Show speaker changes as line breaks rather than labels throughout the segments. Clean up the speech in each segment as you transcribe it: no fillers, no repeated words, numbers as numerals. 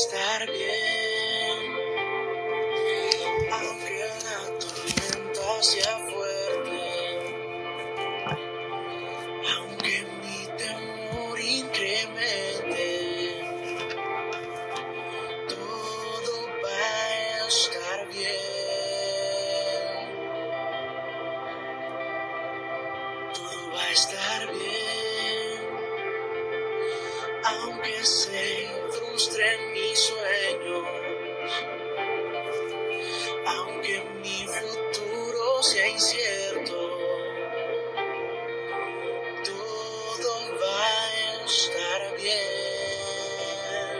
estar bien, aunque la tormenta sea fuerte, aunque mi temor incremente, todo va a estar bien, todo va a estar bien, aunque se frustren mis sueños, aunque mi futuro sea incierto, todo va a estar bien.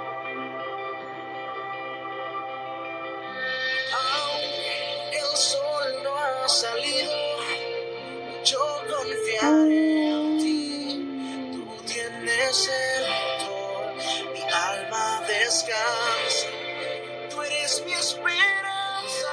Aunque el sol no ha salido, yo confiaré en ti. Tú tienes el control, mi alma descansa. Tú eres mi esperanza.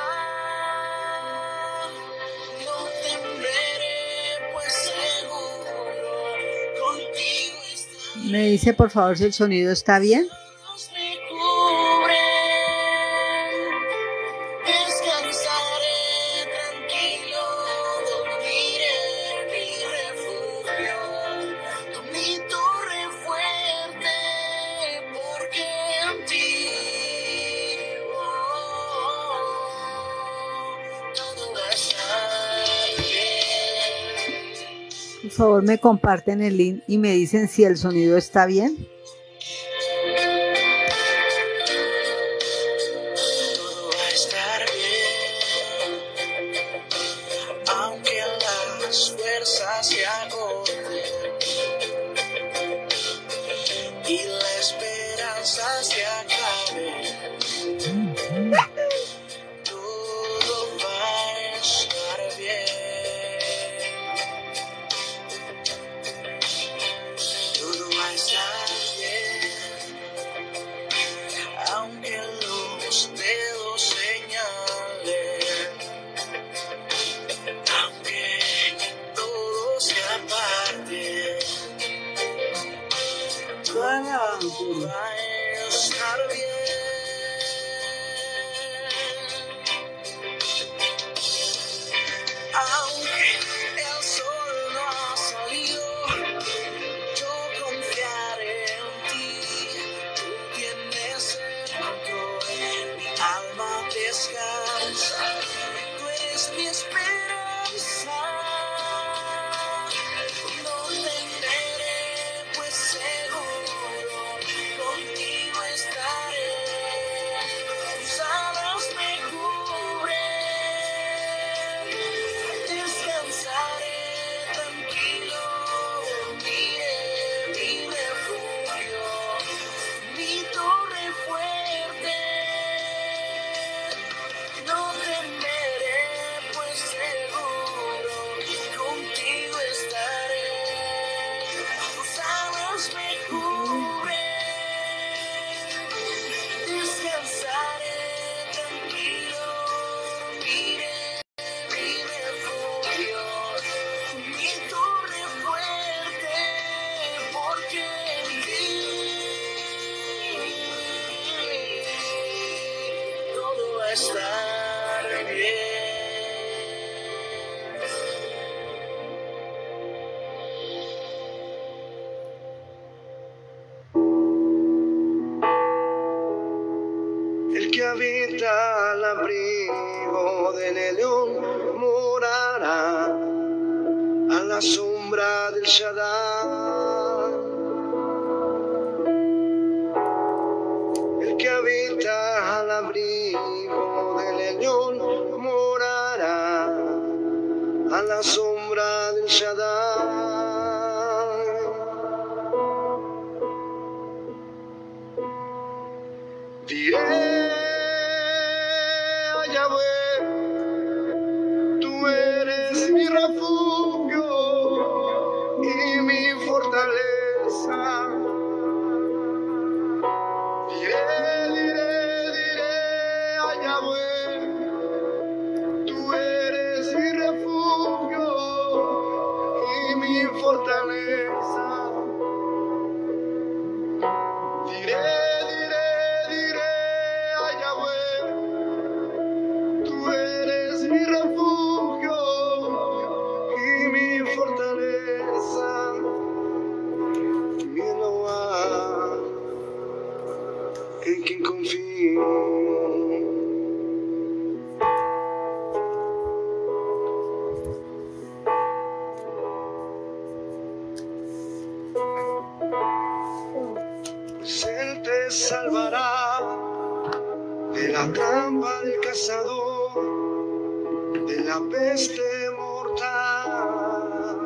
No temeré, pues seguro contigo estaré.
Me dice por favor si el sonido está bien.
Los me cubren, descansaré tranquilo, dormiré en mi refugio, tú mi torre fuerte, porque en ti todo va a estar bien.
Por favor me comparten el link y me dicen si el sonido está bien.
Todo va a estar bien, aunque las fuerzas se agoten y la esperanza se acabe. Todo va a estar bien, todo va a estar bien, aunque los dedos señalen, aunque todo se aparte, todo va a estar bien. Aunque el sol no ha salido, yo confiaré en ti. Tú tienes el control, mi alma descansa. Tú eres mi esperanza. No temeré, pues seguro contigo estaré. Tus alas me cubren, descansaré tranquilo, dormiré mi refugio, mi torre fuerte. No temeré, pues seguro contigo estaré. Tus alas me cubren, descansaré tranquilo, dormiré mi refugio, mi torre fuerte, porque en ti todo va a estar bien. El que habita al abrigo del león morará a la sombra del Shaddai. El que habita al abrigo del león morará a la sombra del Shaddai. Diré a Yahweh, tú eres mi refugio y mi fortaleza. Diré a Yahweh, tú eres mi refugio y mi fortaleza. Diré Pues Él te salvará de la trampa del cazador, de la peste mortal.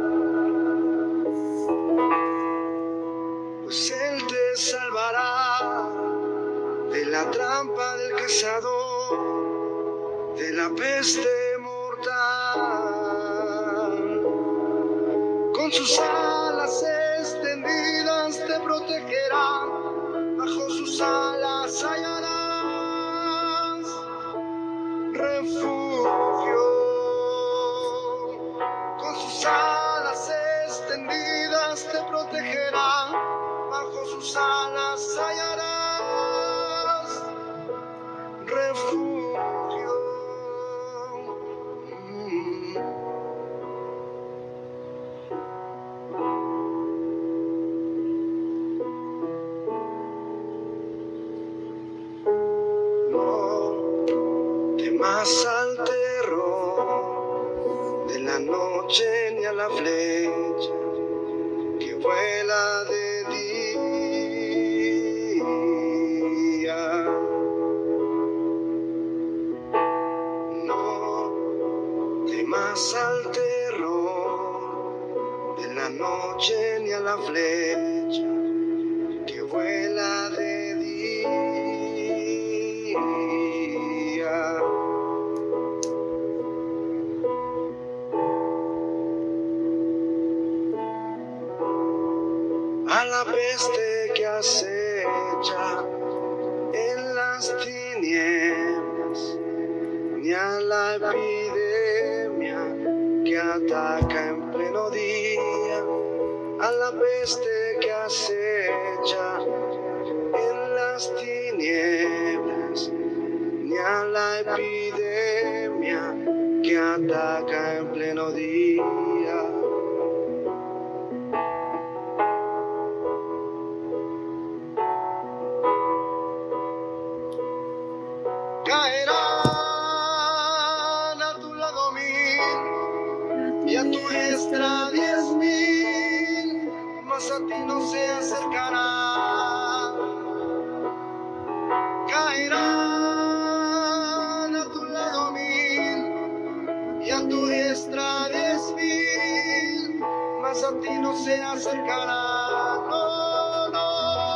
Pues Él te salvará de la trampa del cazador, de la peste mortal. Con sus alas extendidas te protegerá, bajo sus alas hallarás refugio. Con sus alas extendidas te protegerá, bajo sus alas hallarás refugio. Más al terror de la noche ni a la flecha que vuela de día. No temas al terror de la noche ni a la flecha que vuela de día. A la peste que acecha en las tinieblas, ni a la epidemia que ataca en pleno día. A la peste que acecha en las tinieblas, ni a la epidemia que ataca en pleno día. Caerán a tu lado 1000 y a tu diestra 10.000, mas a ti no se acercarán. Caerán a tu lado 1000 y a tu diestra 10.000, mas a ti no se acercarán. No, no,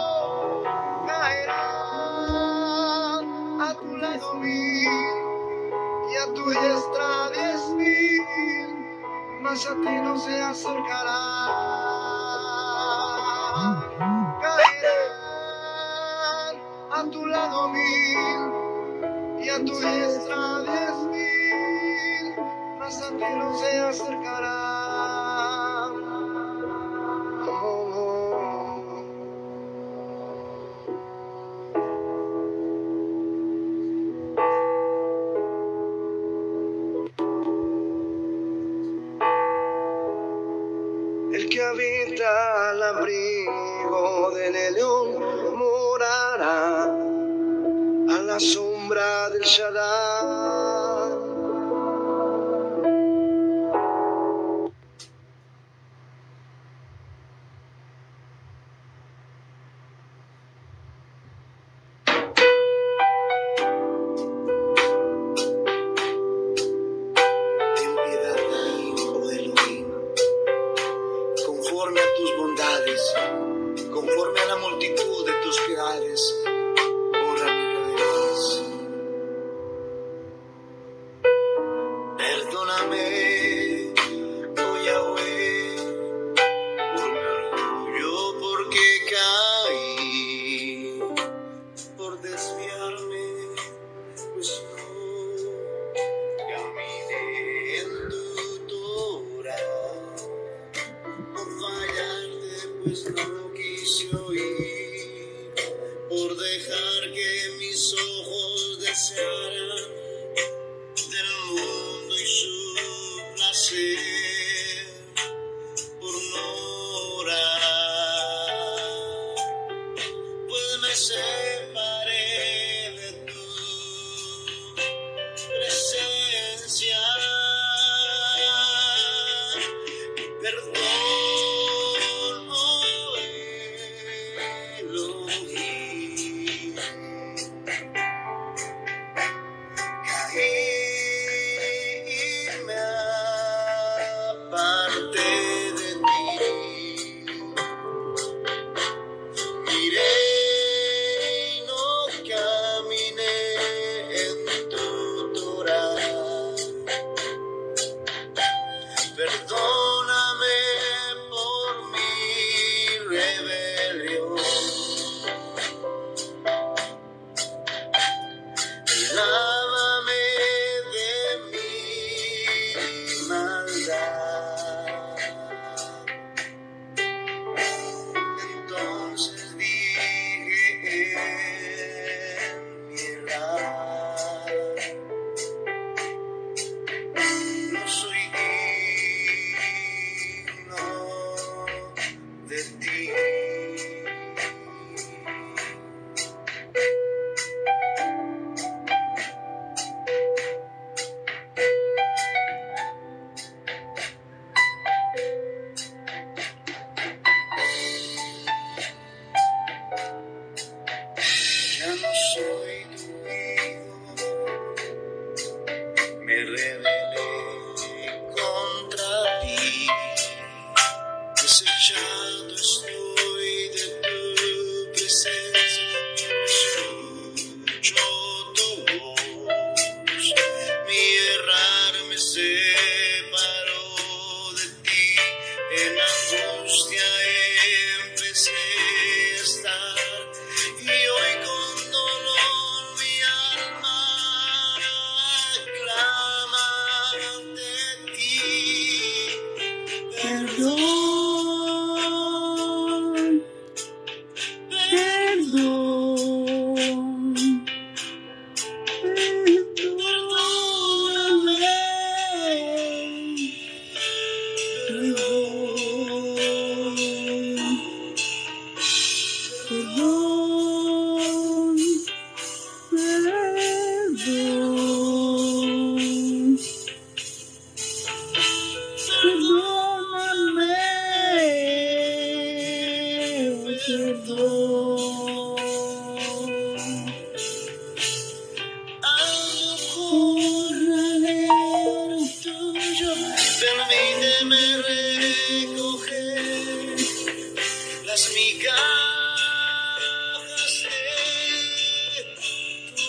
caerán a tu lado 1000 y a tu diestra 10.000, mas a ti no se acercarán. Caerán a tu lado 1000 y a tu diestra 10.000, mas a ti no se acercarán. El que habita al abrigo del león morará a la sombra del Shaddai. Ten piedad de mí, oh Elohim, conforme a tus bondades, conforme a la multitud de tus piedades, borra mi rebelión. Perdóname, oh Yahweh, por mi orgullo, porque caí, por desviarme, pues no caminé en tu Torah. Por fallarte, pues no quise oír, por dejar que mis ojos desearan del mundo y su placer, por no orar, pues me separé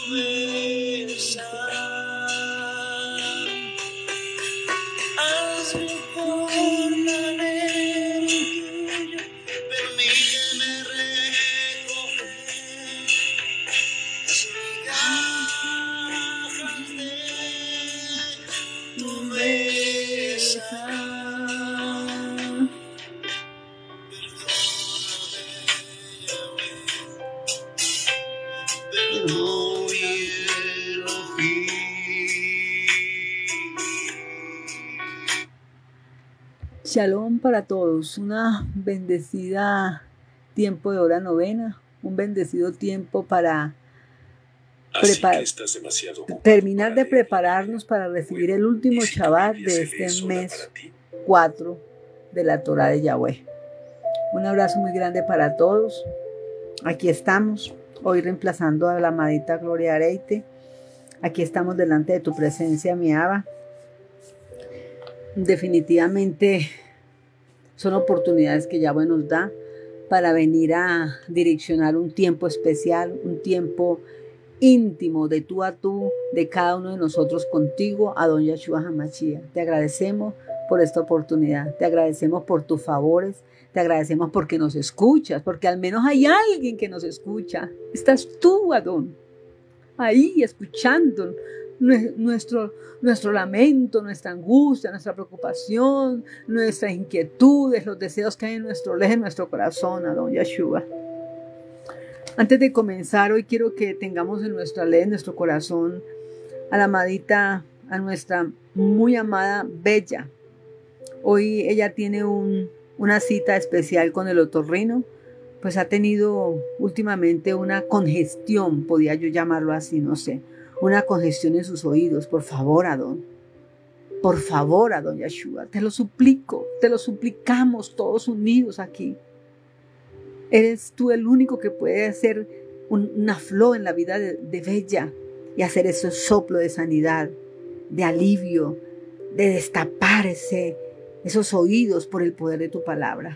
besar. Hazlo con anhelo tuyo, permíteme recoger las migajas de tu besar.
Shalom para todos, una bendecida tiempo de hora novena, un bendecido tiempo para terminar de prepararnos para recibir el último Shabbat de este mes 4 de la Torah de Yahweh. Un abrazo muy grande para todos. Aquí estamos, hoy reemplazando a la amadita Gloria Areite. Aquí estamos delante de tu presencia, mi Abba. Definitivamente son oportunidades que Yahweh nos da para venir a direccionar un tiempo especial, un tiempo íntimo de tú a tú, de cada uno de nosotros contigo, Adon Yeshua HaMashiach. Te agradecemos por esta oportunidad, te agradecemos por tus favores, te agradecemos porque nos escuchas, porque al menos hay alguien que nos escucha. Estás tú, Adon, ahí escuchando nuestro lamento, nuestra angustia, nuestra preocupación, nuestras inquietudes, los deseos que hay en nuestro corazón, Adon Yeshua. Antes de comenzar, hoy quiero que tengamos en nuestra ley, en nuestro corazón, a la amadita, a nuestra muy amada Bella. Hoy ella tiene una cita especial con el otorrino, pues ha tenido últimamente una congestión, podía yo llamarlo así, no sé, una congestión en sus oídos. Por favor, Adon Yeshua, te lo suplico, te lo suplicamos todos unidos aquí. Eres tú el único que puede hacer una flor en la vida de Bella y hacer ese soplo de sanidad, de alivio, de destapar esos oídos por el poder de tu palabra.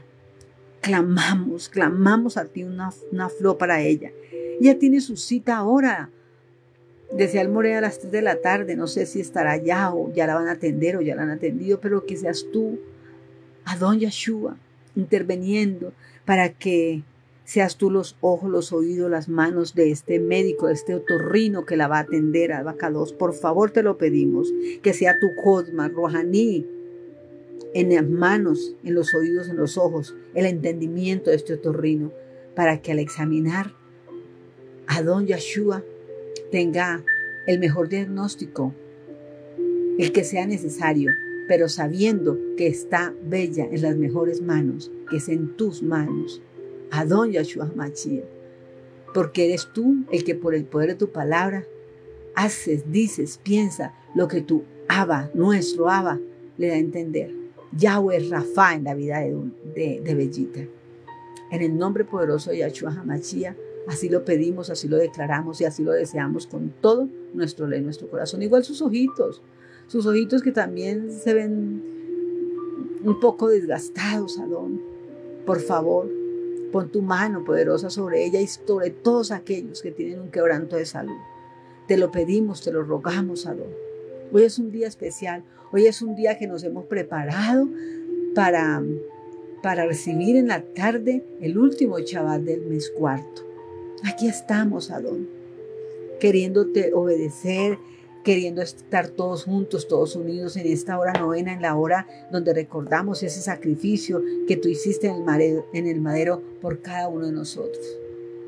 Clamamos a ti una flor para ella. Ella tiene su cita ahora. Desde el More a las 3 de la tarde, no sé si estará allá o ya la van a atender o ya la han atendido, pero que seas tú, Adon Yeshua, interviniendo para que seas tú los ojos, los oídos, las manos de este médico, de este otorrino que la va a atender, a Abacados. Por favor, te lo pedimos, que sea tu Cosma, Rohaní, en las manos, en los oídos, en los ojos, el entendimiento de este otorrino, para que al examinar Adon Yeshua tenga el mejor diagnóstico, el que sea necesario, pero sabiendo que está Bella en las mejores manos, que es en tus manos, Adon Yeshua HaMashiach, porque eres tú el que por el poder de tu palabra haces, dices, piensa lo que tu Abba, nuestro Abba, le da a entender. Yahweh Rafa en la vida de Bellita. En el nombre poderoso de Yeshua HaMashiach, así lo pedimos, así lo declaramos y así lo deseamos con todo nuestro corazón. Igual sus ojitos que también se ven un poco desgastados, Adón. Por favor, pon tu mano poderosa sobre ella y sobre todos aquellos que tienen un quebranto de salud. Te lo pedimos, te lo rogamos, Adón. Hoy es un día especial, hoy es un día que nos hemos preparado para recibir en la tarde el último Shabbat del mes 4. Aquí estamos, Adón, queriéndote obedecer, queriendo estar todos juntos, todos unidos en esta hora novena, en la hora donde recordamos ese sacrificio que tú hiciste en el madero por cada uno de nosotros.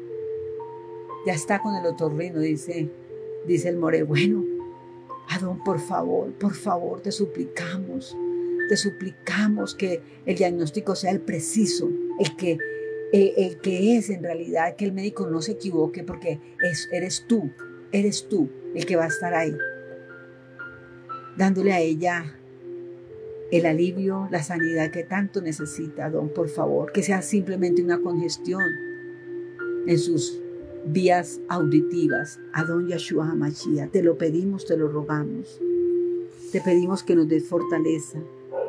Ya está con el otorrino, dice el More. Bueno, Adón, por favor, te suplicamos que el diagnóstico sea el preciso, el que es en realidad, que el médico no se equivoque, porque eres tú el que va a estar ahí, dándole a ella el alivio, la sanidad que tanto necesita. Adón, por favor, que sea simplemente una congestión en sus vías auditivas. Adon Yeshua HaMashiach, te lo pedimos, te lo rogamos. Te pedimos que nos des fortaleza.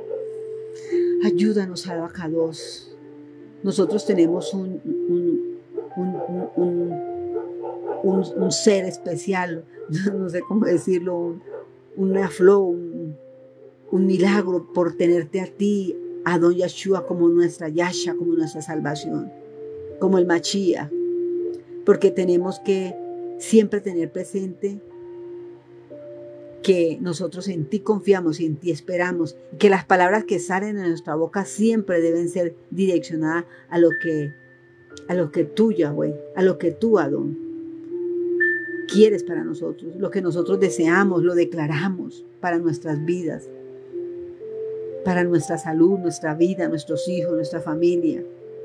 Ayúdanos, Abacados. Nosotros tenemos un ser especial, no sé cómo decirlo, una flor, un milagro por tenerte a ti, a Don Yeshua, como nuestra Yasha, como nuestra salvación, como el Mashiach, porque tenemos que siempre tener presente que nosotros en ti confiamos y en ti esperamos, y que las palabras que salen de nuestra boca siempre deben ser direccionadas a lo que tú, Yahweh, a lo que tú, Adón, quieres para nosotros, lo que nosotros deseamos, lo declaramos para nuestras vidas, para nuestra salud, nuestra vida, nuestros hijos, nuestra familia,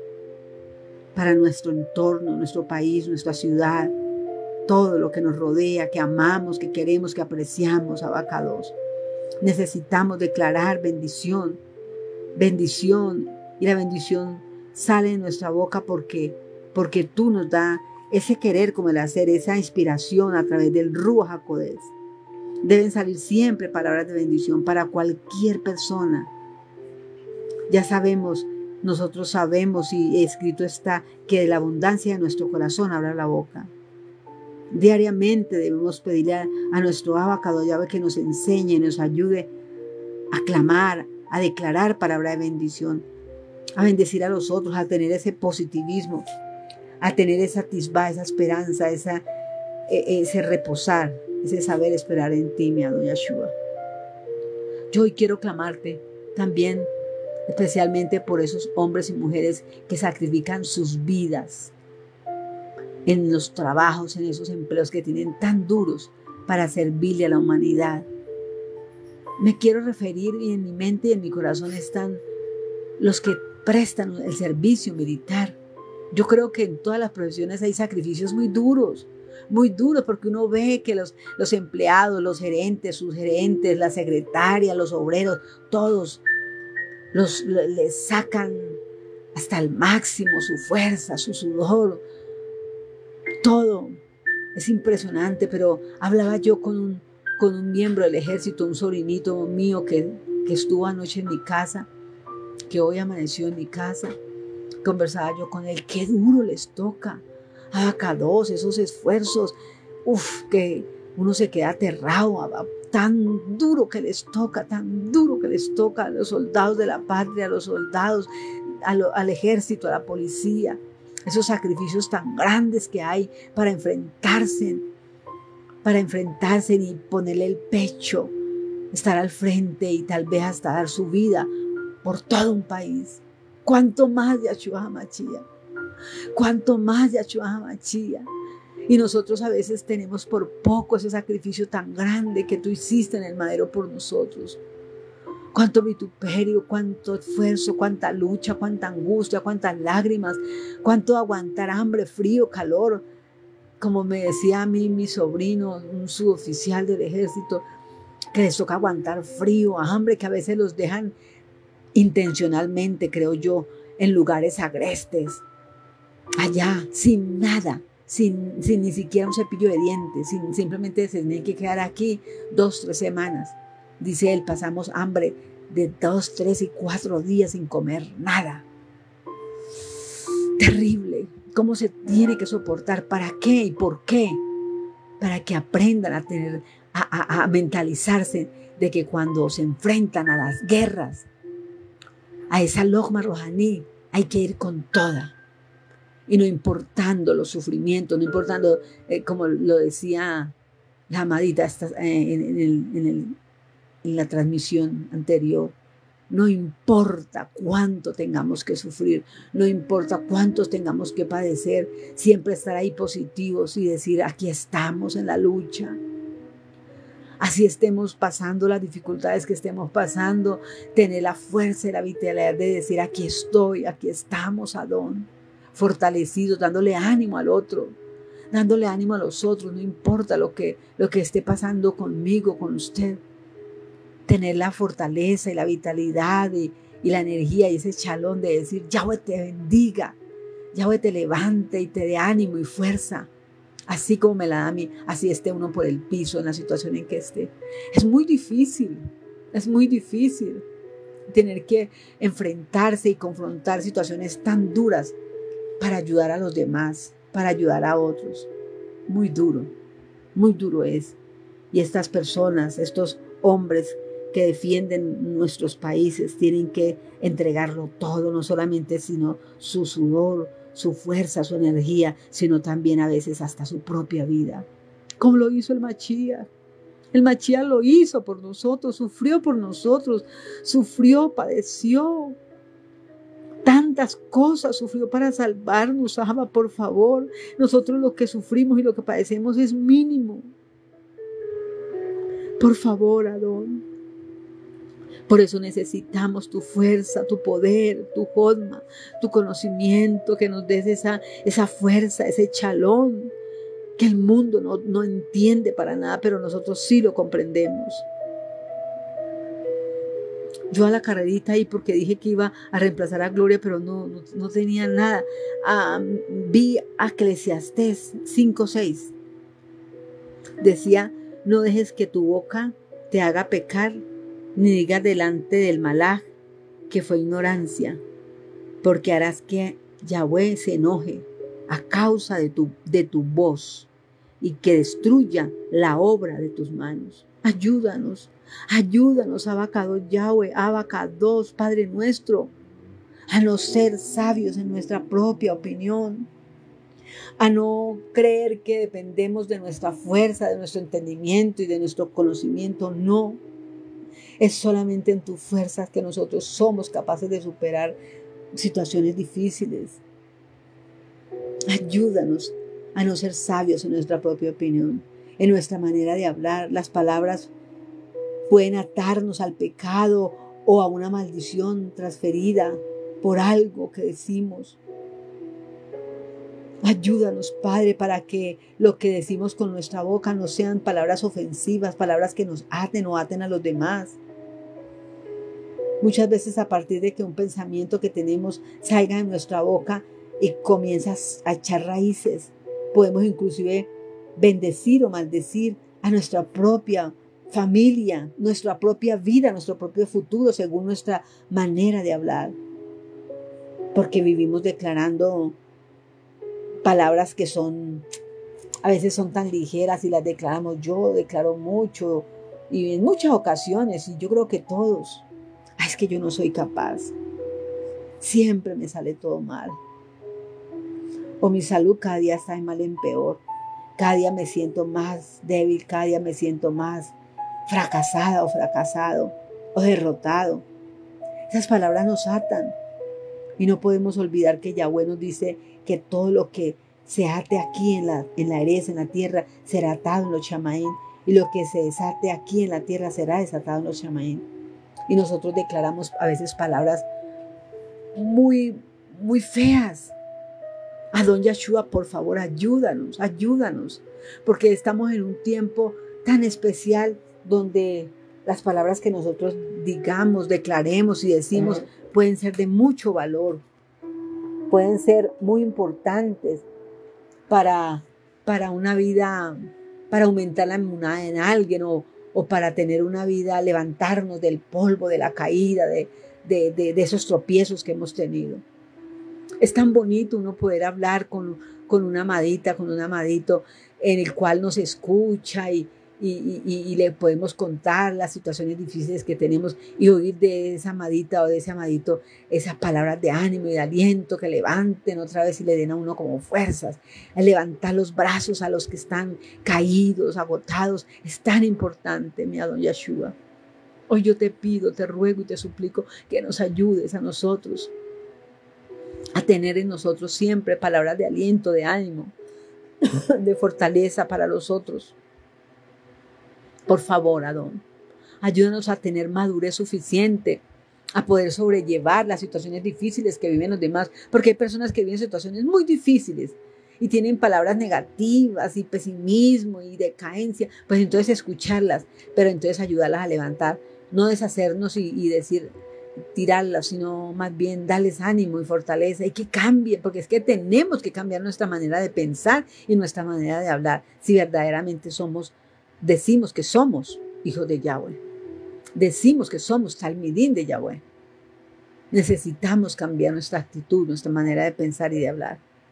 para nuestro entorno, nuestro país, nuestra ciudad, todo lo que nos rodea, que amamos, que queremos, que apreciamos, Abacados. Necesitamos declarar bendición, bendición, y la bendición sale de nuestra boca porque tú nos das ese querer como el hacer, esa inspiración a través del Ruach HaKodesh. Deben salir siempre palabras de bendición para cualquier persona. Ya sabemos, nosotros sabemos y escrito está que de la abundancia de nuestro corazón habla la boca. Diariamente debemos pedirle a nuestro Abacado Yahweh que nos enseñe, nos ayude a clamar, a declarar palabra de bendición, a bendecir a los otros, a tener ese positivismo, a tener esa tisba, esa esperanza, ese reposar, ese saber esperar en ti, mi Adon Yeshua. Yo hoy quiero clamarte también, especialmente por esos hombres y mujeres que sacrifican sus vidas en los trabajos, en esos empleos que tienen tan duros para servirle a la humanidad. Me quiero referir, y en mi mente y en mi corazón están los que prestan el servicio militar. Yo creo que en todas las profesiones hay sacrificios muy duros, porque uno ve que los empleados, los gerentes, sus gerentes, la secretaria, los obreros, todos les sacan hasta el máximo su fuerza, su sudor, todo. Es impresionante, pero hablaba yo con un miembro del ejército, un sobrinito mío que estuvo anoche en mi casa, que hoy amaneció en mi casa. Conversaba yo con él, qué duro les toca a Abacados, esos esfuerzos, que uno se queda aterrado, tan duro que les toca a los soldados de la patria, a los soldados, al ejército, a la policía, esos sacrificios tan grandes que hay para enfrentarse y ponerle el pecho, estar al frente y tal vez hasta dar su vida por todo un país. ¿Cuánto más Yeshua HaMashiach? ¿Cuánto más Yeshua HaMashiach? Y nosotros a veces tenemos por poco ese sacrificio tan grande que tú hiciste en el madero por nosotros. Cuánto vituperio, cuánto esfuerzo, cuánta lucha, cuánta angustia, cuántas lágrimas, cuánto aguantar hambre, frío, calor. Como me decía a mí mi sobrino, un suboficial del ejército, que les toca aguantar frío, hambre, que a veces los dejan intencionalmente, creo yo, en lugares agrestes, allá, sin nada, sin ni siquiera un cepillo de dientes, simplemente se tienen que quedar aquí 2, 3 semanas. Dice él, pasamos hambre de 2, 3 y 4 días sin comer nada. Terrible. ¿Cómo se tiene que soportar? ¿Para qué y por qué? Para que aprendan a mentalizarse de que cuando se enfrentan a las guerras, a esa logma rojaní, hay que ir con toda. Y no importando los sufrimientos, no importando, como lo decía la amadita en la transmisión anterior, no importa cuánto tengamos que sufrir, no importa cuántos tengamos que padecer, siempre estar ahí positivos y decir, aquí estamos en la lucha. Así estemos pasando las dificultades que estemos pasando, tener la fuerza y la vitalidad de decir, aquí estoy, aquí estamos, Adón, fortalecidos, dándole ánimo al otro, dándole ánimo a los otros, no importa lo que esté pasando conmigo, con usted. Tener la fortaleza y la vitalidad y la energía y ese chalón de decir, Yahweh te bendiga, Yahweh te levante y te dé ánimo y fuerza. Así como me la da a mí, así esté uno por el piso en la situación en que esté. Es muy difícil tener que enfrentarse y confrontar situaciones tan duras para ayudar a los demás, para ayudar a otros. muy duro es. Y estas personas, estos hombres que defienden nuestros países, tienen que entregarlo todo, no solamente sino su sudor, su fuerza, su energía, sino también a veces hasta su propia vida. Como lo hizo el Mashiach. El Mashiach lo hizo por nosotros, sufrió por nosotros, sufrió, padeció. Tantas cosas sufrió para salvarnos, Abba, por favor. Nosotros lo que sufrimos y lo que padecemos es mínimo. Por favor, Adón. Por eso necesitamos tu fuerza, tu poder, tu jodma, tu conocimiento, que nos des esa fuerza, ese chalón, que el mundo no entiende para nada, pero nosotros sí lo comprendemos. Yo a la carrerita ahí porque dije que iba a reemplazar a Gloria, pero no tenía nada. Vi a Eclesiastés 5:6. Decía, no dejes que tu boca te haga pecar, ni digas delante del malaj que fue ignorancia, porque harás que Yahweh se enoje a causa de tu voz y que destruya la obra de tus manos. Ayúdanos, Abacados Yahweh, Abacados, Padre nuestro, a no ser sabios en nuestra propia opinión, a no creer que dependemos de nuestra fuerza, de nuestro entendimiento y de nuestro conocimiento. No, es solamente en tus fuerzas que nosotros somos capaces de superar situaciones difíciles. Ayúdanos a no ser sabios en nuestra propia opinión, en nuestra manera de hablar. Las palabras pueden atarnos al pecado o a una maldición transferida por algo que decimos. Ayúdanos, Padre, para que lo que decimos con nuestra boca no sean palabras ofensivas, palabras que nos aten o aten a los demás. Muchas veces a partir de que un pensamiento que tenemos salga de nuestra boca y comienza a echar raíces, podemos inclusive bendecir o maldecir a nuestra propia familia, nuestra propia vida, nuestro propio futuro, según nuestra manera de hablar. Porque vivimos declarando palabras que a veces son tan ligeras y las declaramos. Yo declaro mucho y en muchas ocasiones, y yo creo que todos, es que yo no soy capaz. Siempre me sale todo mal. O mi salud cada día está de mal en peor. Cada día me siento más débil, cada día me siento más fracasada o fracasado o derrotado. Esas palabras nos atan. Y no podemos olvidar que Yahweh nos dice que todo lo que se ate aquí en la heresa, en la tierra, será atado en los chamaín. Y lo que se desate aquí en la tierra será desatado en los chamaín. Y nosotros declaramos a veces palabras muy, muy feas. Adón Yeshua, por favor, ayúdanos, porque estamos en un tiempo tan especial donde las palabras que nosotros digamos, declaremos y decimos pueden ser de mucho valor, pueden ser muy importantes para una vida, para aumentar la emuná en alguien o para tener una vida, levantarnos del polvo, de la caída, de esos tropiezos que hemos tenido. Es tan bonito uno poder hablar con una amadita, con un amadito en el cual nos escucha y le podemos contar las situaciones difíciles que tenemos y oír de esa amadita o de ese amadito esas palabras de ánimo y de aliento que levanten otra vez y le den a uno como fuerzas. El levantar los brazos a los que están caídos, agotados, es tan importante, mi Adón Yeshua. Hoy yo te pido, te ruego y te suplico que nos ayudes a nosotros a tener en nosotros siempre palabras de aliento, de ánimo, de fortaleza para los otros. Por favor, Adón, ayúdanos a tener madurez suficiente, a poder sobrellevar las situaciones difíciles que viven los demás, porque hay personas que viven situaciones muy difíciles y tienen palabras negativas y pesimismo y decadencia, pues entonces escucharlas, pero entonces ayudarlas a levantar, no deshacernos y decir, tirarlas, sino más bien darles ánimo y fortaleza y que cambien, porque es que tenemos que cambiar nuestra manera de pensar y nuestra manera de hablar si verdaderamente decimos que somos hijos de Yahweh, decimos que somos talmidín de Yahweh. Necesitamos cambiar nuestra actitud, nuestra manera de pensar y de hablar.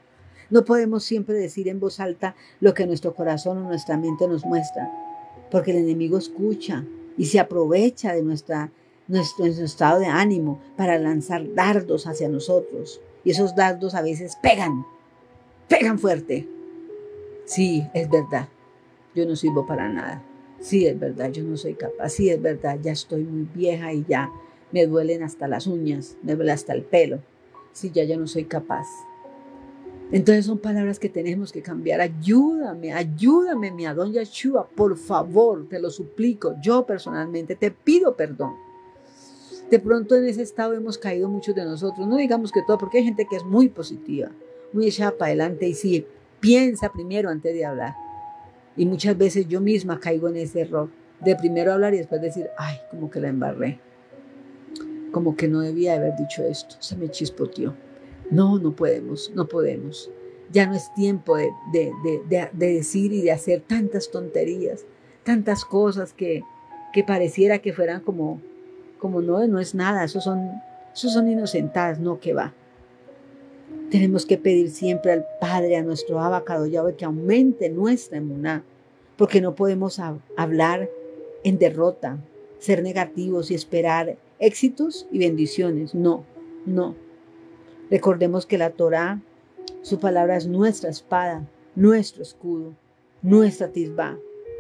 No podemos siempre decir en voz alta lo que nuestro corazón o nuestra mente nos muestra, porque el enemigo escucha y se aprovecha de nuestro estado de ánimo para lanzar dardos hacia nosotros. Y esos dardos a veces pegan fuerte. Sí, es verdad, yo no sirvo para nada. Sí, es verdad, yo no soy capaz. Sí, es verdad, ya estoy muy vieja y ya me duelen hasta las uñas, me duele hasta el pelo. Sí, ya yo no soy capaz. Entonces son palabras que tenemos que cambiar. Ayúdame, mi Adón Yeshua, por favor, te lo suplico. Yo personalmente te pido perdón. De pronto en ese estado hemos caído muchos de nosotros. No digamos que todo, porque hay gente que es muy positiva, muy echada para adelante y sí, piensa primero antes de hablar. Y muchas veces yo misma caigo en ese error de primero hablar y después decir, ay, como que la embarré. Como que no debía haber dicho esto, se me chispoteó. No podemos. Ya no es tiempo de decir y de hacer tantas tonterías, tantas cosas que pareciera que fueran como no es nada, eso son inocentadas, no, que va. Tenemos que pedir siempre al Padre, a nuestro Abacado Yahweh, que aumente nuestra emuná, porque no podemos hablar en derrota, ser negativos y esperar éxitos y bendiciones. No. Recordemos que la Torá, su palabra es nuestra espada, nuestro escudo, nuestra tisbá.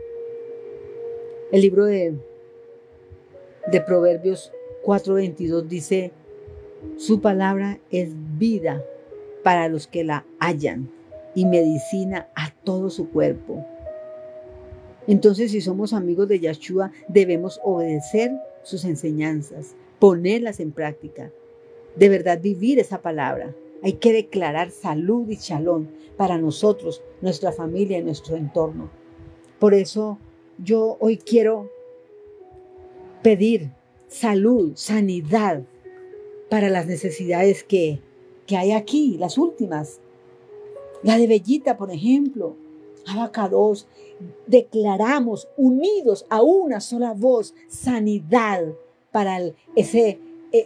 El libro de Proverbios 4:22 dice, su palabra es vida para los que la hallan y medicina a todo su cuerpo. Entonces, si somos amigos de Yeshua, debemos obedecer sus enseñanzas, ponerlas en práctica, de verdad vivir esa palabra. Hay que declarar salud y shalom para nosotros, nuestra familia y nuestro entorno. Por eso yo hoy quiero pedir salud, sanidad para las necesidades que hay aquí, las últimas. La de Bellita, por ejemplo. Abacados, declaramos unidos a una sola voz sanidad para ese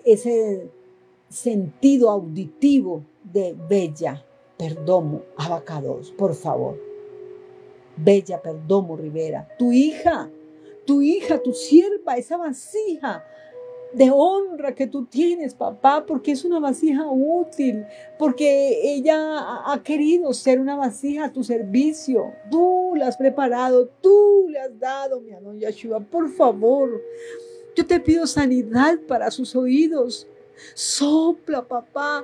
sentido auditivo de Bella Perdomo Abacados, por favor. Bella Perdomo Rivera, tu hija, tu sierva, esa vasija de honra que tú tienes, papá, porque es una vasija útil, porque ella ha querido ser una vasija a tu servicio. Tú la has preparado, tú le has dado, mi Adón Yeshua, por favor. Yo te pido sanidad para sus oídos. Sopla, papá.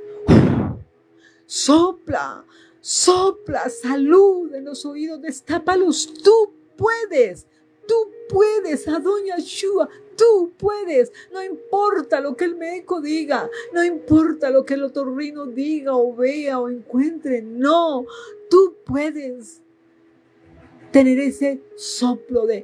Sopla salud en los oídos, destápalos. Tú puedes, Adón Yeshua. Tú puedes, no importa lo que el médico diga, no importa lo que el otorrino diga o vea o encuentre, no, tú puedes tener ese soplo de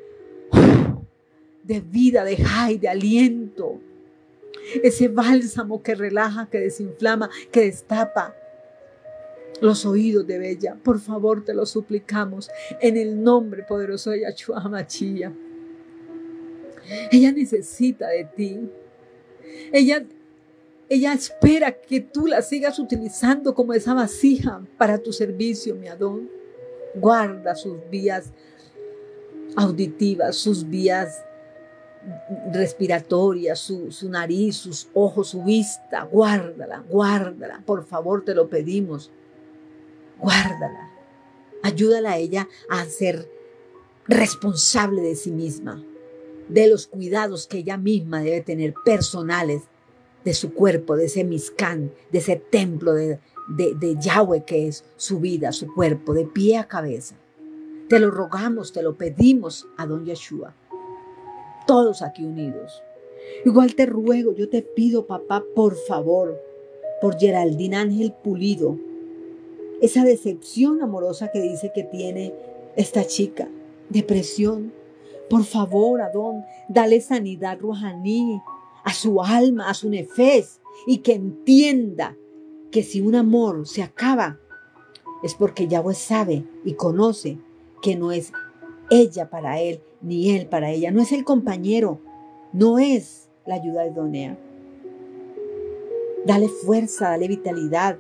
vida, de jai, de aliento, ese bálsamo que relaja, que desinflama, que destapa los oídos de Bella. Por favor, te lo suplicamos en el nombre poderoso de Yeshua HaMashiach. Ella necesita de ti. Ella espera que tú la sigas utilizando como esa vasija para tu servicio, mi Adón. Guarda sus vías auditivas, sus vías respiratorias, su nariz, sus ojos, su vista. Guárdala. Por favor, te lo pedimos. Guárdala. Ayúdala a ella a ser responsable de sí misma, de los cuidados que ella misma debe tener personales de su cuerpo, de ese Mizcán, de ese templo de Yahweh que es su vida, su cuerpo, de pie a cabeza. Te lo rogamos, te lo pedimos, Adón Yeshua. Todos aquí unidos. Igual te ruego, yo te pido, papá, por favor, por Geraldine Ángel Pulido, esa decepción amorosa que dice que tiene esta chica, depresión. Por favor, Adón, dale sanidad ruhaní a su alma, a su nefes, y que entienda que si un amor se acaba, es porque Yahweh sabe y conoce que no es ella para él, ni él para ella. No es el compañero, no es la ayuda idónea. Dale fuerza, dale vitalidad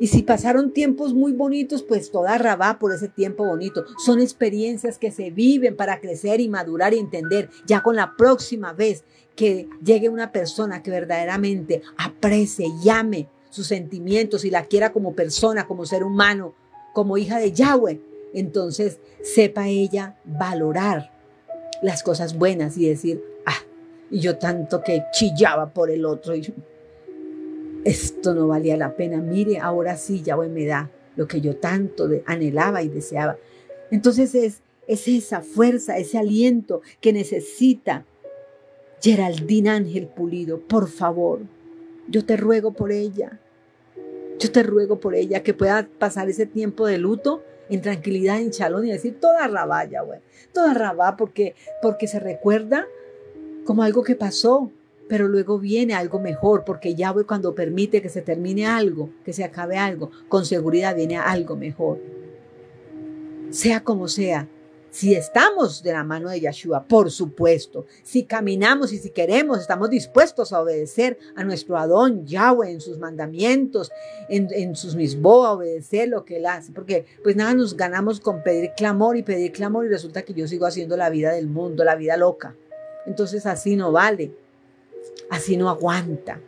Y si pasaron tiempos muy bonitos, pues toda rabá por ese tiempo bonito. Son experiencias que se viven para crecer y madurar y entender. Ya con la próxima vez que llegue una persona que verdaderamente aprecie y ame sus sentimientos y la quiera como persona, como ser humano, como hija de Yahweh, entonces sepa ella valorar las cosas buenas y decir, y yo tanto que chillaba por el otro y esto no valía la pena. Mire, ahora sí Yahweh me da lo que yo tanto anhelaba y deseaba. Entonces es esa fuerza, ese aliento que necesita Geraldine Ángel Pulido. Por favor, yo te ruego por ella. Yo te ruego por ella que pueda pasar ese tiempo de luto en tranquilidad, en shalom y decir toda rabá, Yahweh. Toda rabá porque se recuerda como algo que pasó. Pero luego viene algo mejor, porque Yahweh cuando permite que se termine algo, que se acabe algo, con seguridad viene algo mejor. Sea como sea, si estamos de la mano de Yeshua, por supuesto, si caminamos y si queremos, estamos dispuestos a obedecer a nuestro Adón Yahweh en sus mandamientos, en sus misbó, a obedecer lo que Él hace, porque pues nada nos ganamos con pedir clamor y resulta que yo sigo haciendo la vida del mundo, la vida loca. Entonces así no vale. Así no aguanta,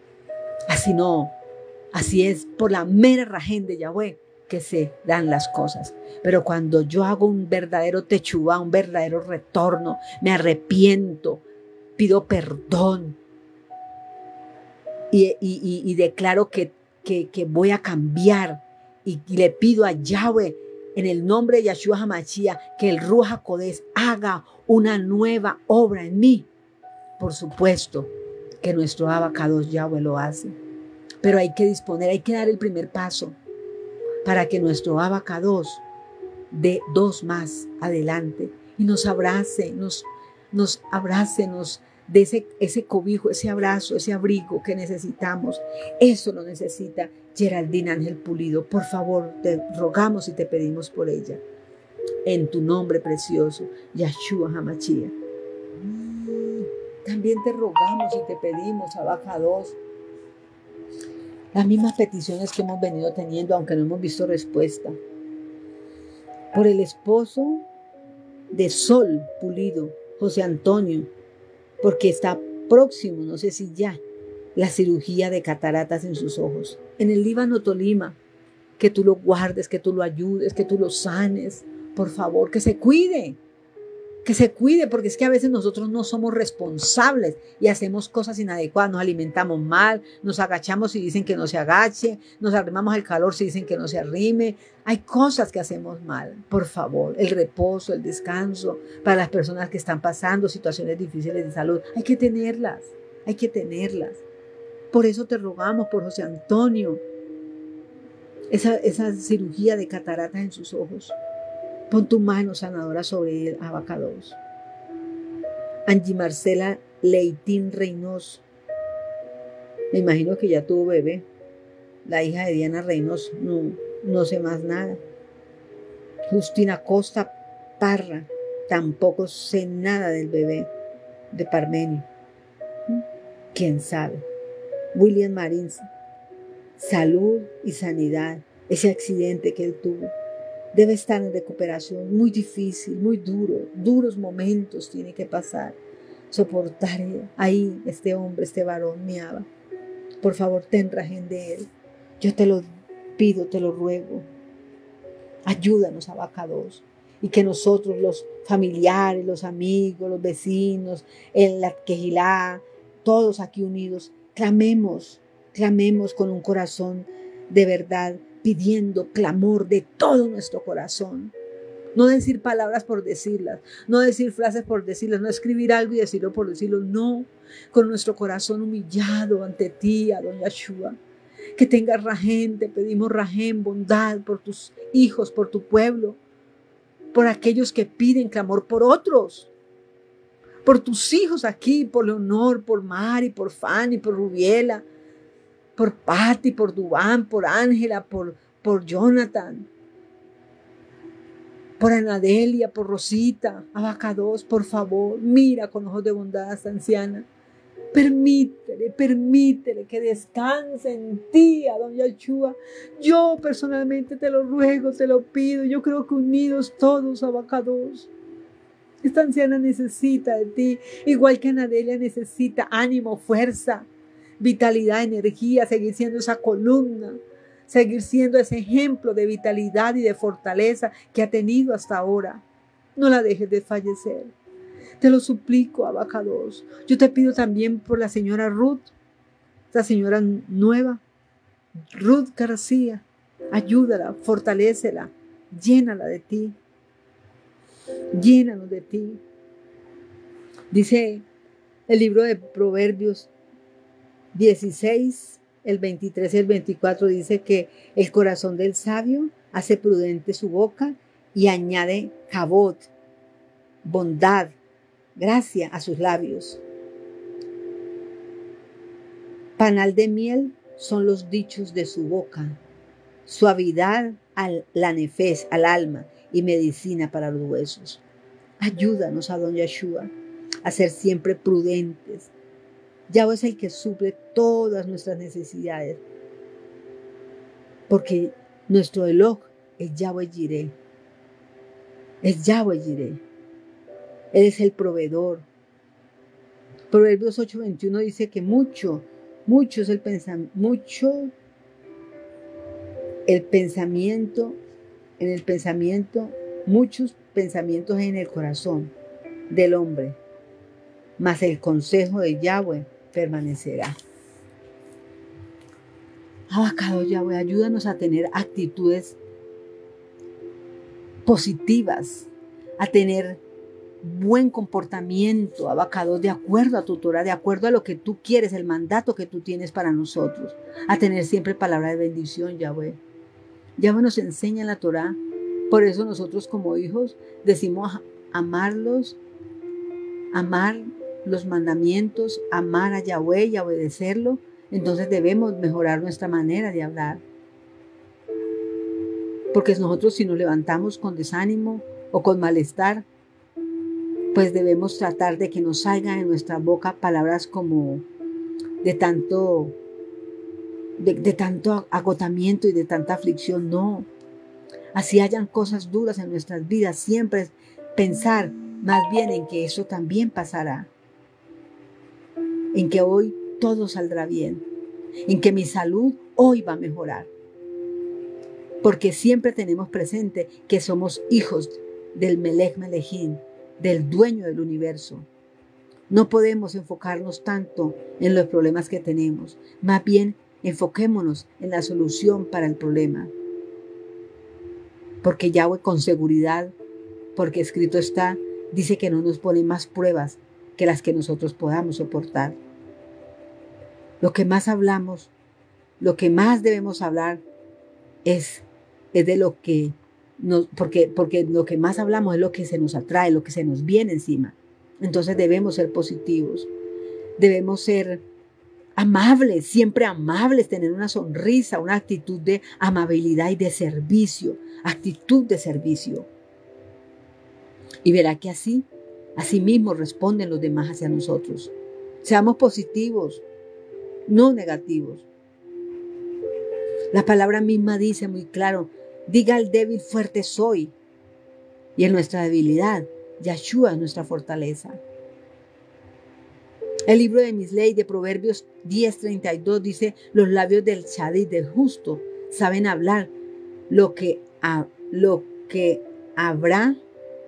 así es por la mera rajén de Yahweh que se dan las cosas. Pero cuando yo hago un verdadero techubá, un verdadero retorno, me arrepiento, pido perdón y declaro que voy a cambiar y le pido a Yahweh en el nombre de Yeshua HaMashiach que el Ruach HaKodesh haga una nueva obra en mí. Por supuesto que nuestro Abacados Yahweh lo hace, pero hay que disponer, hay que dar el primer paso para que nuestro Abacados dé dos más adelante y nos abrace, nos dé ese cobijo, ese abrazo, ese abrigo que necesitamos. Eso lo necesita Geraldine Ángel Pulido. Por favor, te rogamos y te pedimos por ella. En tu nombre precioso, Yeshua HaMashiach. También te rogamos y te pedimos, Abacados, las mismas peticiones que hemos venido teniendo, aunque no hemos visto respuesta. Por el esposo de Sol Pulido, José Antonio, porque está próximo, no sé si ya, la cirugía de cataratas en sus ojos. En el Líbano, Tolima, que tú lo guardes, que tú lo ayudes, que tú lo sanes. Por favor, que se cuide, porque es que a veces nosotros no somos responsables y hacemos cosas inadecuadas, nos alimentamos mal, nos agachamos y dicen que no se agache, nos arrimamos al calor si dicen que no se arrime. Hay cosas que hacemos mal. Por favor, el reposo, el descanso, para las personas que están pasando situaciones difíciles de salud, hay que tenerlas. Por eso te rogamos por José Antonio, esa cirugía de cataratas en sus ojos. Pon tu mano sanadora sobre él, Abacados. Angie Marcela Leitín Reynoso. Me imagino que ya tuvo bebé. La hija de Diana Reynoso. No sé más nada. Justina Costa Parra. Tampoco sé nada del bebé de Parmenio. ¿Quién sabe? William Marín. Salud y sanidad. Ese accidente que él tuvo. Debe estar en recuperación, muy difícil, muy duro, duros momentos tiene que pasar, soportar ahí este hombre, este varón, mi Abba. Por favor, ten rajén de él. Yo te lo pido, te lo ruego. Ayúdanos, Abacados, y que nosotros, los familiares, los amigos, los vecinos, en la Quejilá, todos aquí unidos, clamemos con un corazón de verdad, pidiendo clamor de todo nuestro corazón. No decir palabras por decirlas, no decir frases por decirlas, no escribir algo y decirlo por decirlo, no. Con nuestro corazón humillado ante ti, Adon Yeshua. Que tengas rajén, te pedimos rajén, bondad por tus hijos, por tu pueblo, por aquellos que piden clamor por otros, por tus hijos aquí, por Leonor, por Mari, por Fanny, por Rubiela, por Patti, por Dubán, por Ángela, por Jonathan, por Anadelia, por Rosita, Abacados, por favor, mira con ojos de bondad a esta anciana. Permítele que descanse en ti, Adón Yeshua. Yo personalmente te lo ruego, te lo pido. Yo creo que unidos todos, Abacados. Esta anciana necesita de ti, igual que Anadelia necesita ánimo, fuerza, vitalidad, energía, seguir siendo esa columna, seguir siendo ese ejemplo de vitalidad y de fortaleza que ha tenido hasta ahora. No la dejes de fallecer. Te lo suplico, Abacados. Yo te pido también por la señora Ruth, esta señora nueva, Ruth García. Ayúdala, fortalécela, llénala de ti. Llénanos de ti. Dice el libro de Proverbios 16, el 23 y el 24, dice que el corazón del sabio hace prudente su boca y añade cabot, bondad, gracia a sus labios. Panal de miel son los dichos de su boca, suavidad la nefes, al alma, y medicina para los huesos. Ayúdanos, Adón Yeshua, a ser siempre prudentes. Yahweh es el que suple todas nuestras necesidades, porque nuestro Eloh es Yahweh Jireh. Es Yahweh Jireh. Él es el proveedor. Proverbios 8:21 dice que mucho es el pensamiento, muchos pensamientos en el corazón del hombre, mas el consejo de Yahweh permanecerá. Abacados, Yahweh, ayúdanos a tener actitudes positivas, a tener buen comportamiento, Abacados, de acuerdo a tu Torah, de acuerdo a lo que tú quieres, el mandato que tú tienes para nosotros, a tener siempre palabra de bendición, Yahweh. Yahweh nos enseña en la Torah, por eso nosotros como hijos decimos amarlos, amar los mandamientos, amar a Yahweh y obedecerlo. Entonces debemos mejorar nuestra manera de hablar. Porque nosotros si nos levantamos con desánimo o con malestar, pues debemos tratar de que nos salgan en nuestra boca palabras como de tanto agotamiento y de tanta aflicción. No, así hayan cosas duras en nuestras vidas, siempre pensar más bien en que eso también pasará, en que hoy todo saldrá bien, en que mi salud hoy va a mejorar, porque siempre tenemos presente que somos hijos del Melech Melechim, del dueño del universo. No podemos enfocarnos tanto en los problemas que tenemos, más bien enfoquémonos en la solución para el problema. Porque Yahweh con seguridad, porque escrito está, dice que no nos pone más pruebas que las que nosotros podamos soportar. Lo que más hablamos, lo que más debemos hablar es de lo que porque lo que más hablamos es lo que se nos atrae, lo que se nos viene encima. Entonces debemos ser positivos, debemos ser amables, siempre amables, tener una sonrisa, una actitud de amabilidad y de servicio, actitud de servicio. Y verá que así mismo responden los demás hacia nosotros. Seamos positivos, no negativos. La palabra misma dice muy claro, diga al débil, fuerte soy. Y en nuestra debilidad, Yeshua es nuestra fortaleza. El libro de Misley de Proverbios 10:32 dice, los labios del Tzaddik, del justo, saben hablar lo que habrá.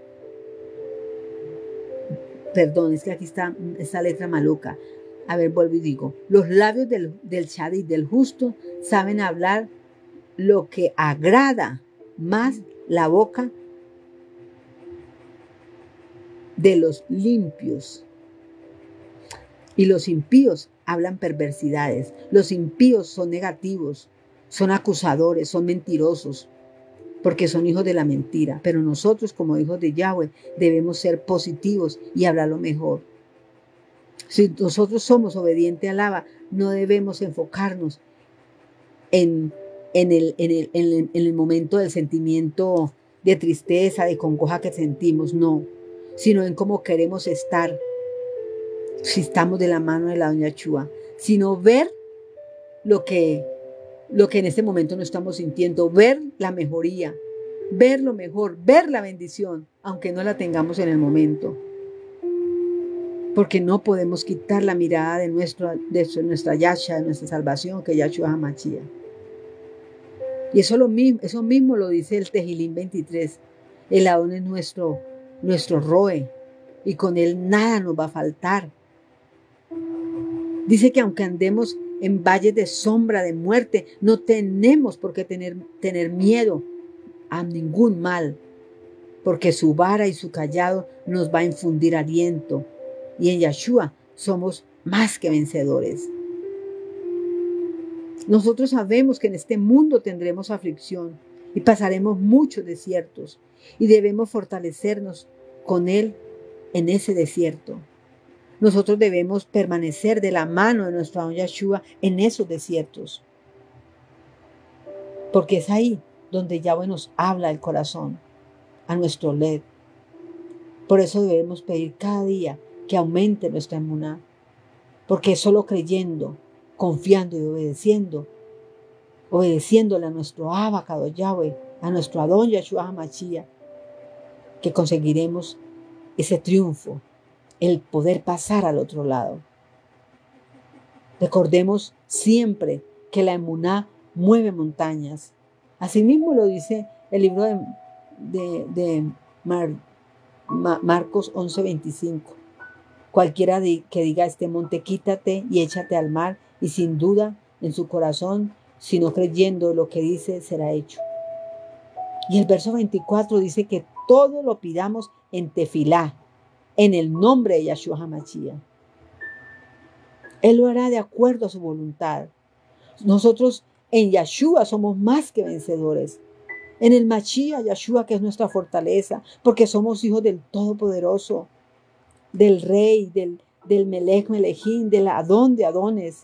Perdón, es que aquí está esta letra maluca. A ver, vuelvo y digo, los labios del Tzaddik, del justo, saben hablar lo que agrada, más la boca de los limpios. Y los impíos hablan perversidades. Los impíos son negativos, son acusadores, son mentirosos, porque son hijos de la mentira. Pero nosotros como hijos de Yahweh debemos ser positivos y hablar lo mejor. Si nosotros somos obedientes al Abba, no debemos enfocarnos en el momento del sentimiento de tristeza, de congoja que sentimos, no, sino en cómo queremos estar si estamos de la mano de la doña Chua, sino ver lo que en este momento no estamos sintiendo, ver la mejoría, ver lo mejor, ver la bendición, aunque no la tengamos en el momento. Porque no podemos quitar la mirada de nuestra Yasha, de nuestra salvación, que es Yahshua HaMashiach. Y eso mismo lo dice el Tejilín 23. El Adón es nuestro Roe, y con él nada nos va a faltar. Dice que aunque andemos en valles de sombra, de muerte, no tenemos por qué tener miedo a ningún mal, porque su vara y su callado nos va a infundir aliento, y en Yahshua somos más que vencedores. Nosotros sabemos que en este mundo tendremos aflicción y pasaremos muchos desiertos, y debemos fortalecernos con Él en ese desierto. Nosotros debemos permanecer de la mano de nuestro Adón Yahshua en esos desiertos, porque es ahí donde Yahweh nos habla el corazón, a nuestro led. Por eso debemos pedir cada día que aumente nuestra emuná, porque es solo creyendo, confiando y obedeciéndole a nuestro Abacado Yahweh, a nuestro Adón Yahshua HaMashiach, que conseguiremos ese triunfo, el poder pasar al otro lado. Recordemos siempre que la emuná mueve montañas. Asimismo lo dice el libro de Marcos 11:25. Cualquiera que diga a este monte, quítate y échate al mar, y sin duda en su corazón, sino creyendo lo que dice, será hecho. Y el verso 24 dice que todo lo pidamos en tefilá, en el nombre de Yahshua HaMashiach. Él lo hará de acuerdo a su voluntad. Nosotros en Yahshua somos más que vencedores. En el Mashiach, Yahshua, que es nuestra fortaleza, porque somos hijos del Todopoderoso, del Rey, del Melech Melechim, del Adón de Adones.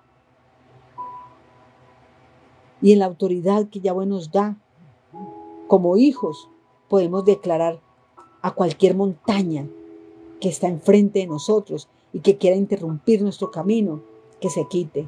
Y en la autoridad que Yahweh nos da, como hijos, podemos declarar a cualquier montaña que está enfrente de nosotros y que quiera interrumpir nuestro camino, que se quite.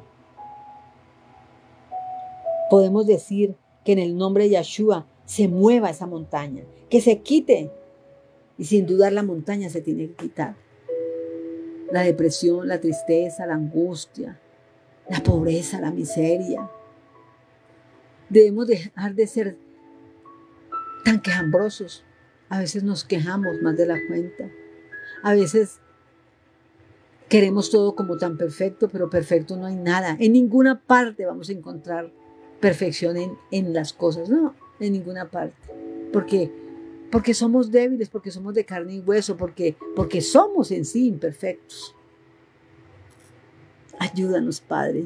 Podemos decir que en el nombre de Yahshua se mueva esa montaña, que se quite. Y sin dudar la montaña se tiene que quitar. La depresión, la tristeza, la angustia, la pobreza, la miseria. Debemos dejar de ser tan quejambrosos. A veces nos quejamos más de la cuenta. A veces queremos todo como tan perfecto, pero perfecto no hay nada. En ninguna parte vamos a encontrar perfección en las cosas. No, en ninguna parte. Porque somos débiles, porque somos de carne y hueso, porque somos en sí imperfectos. Ayúdanos, Padre.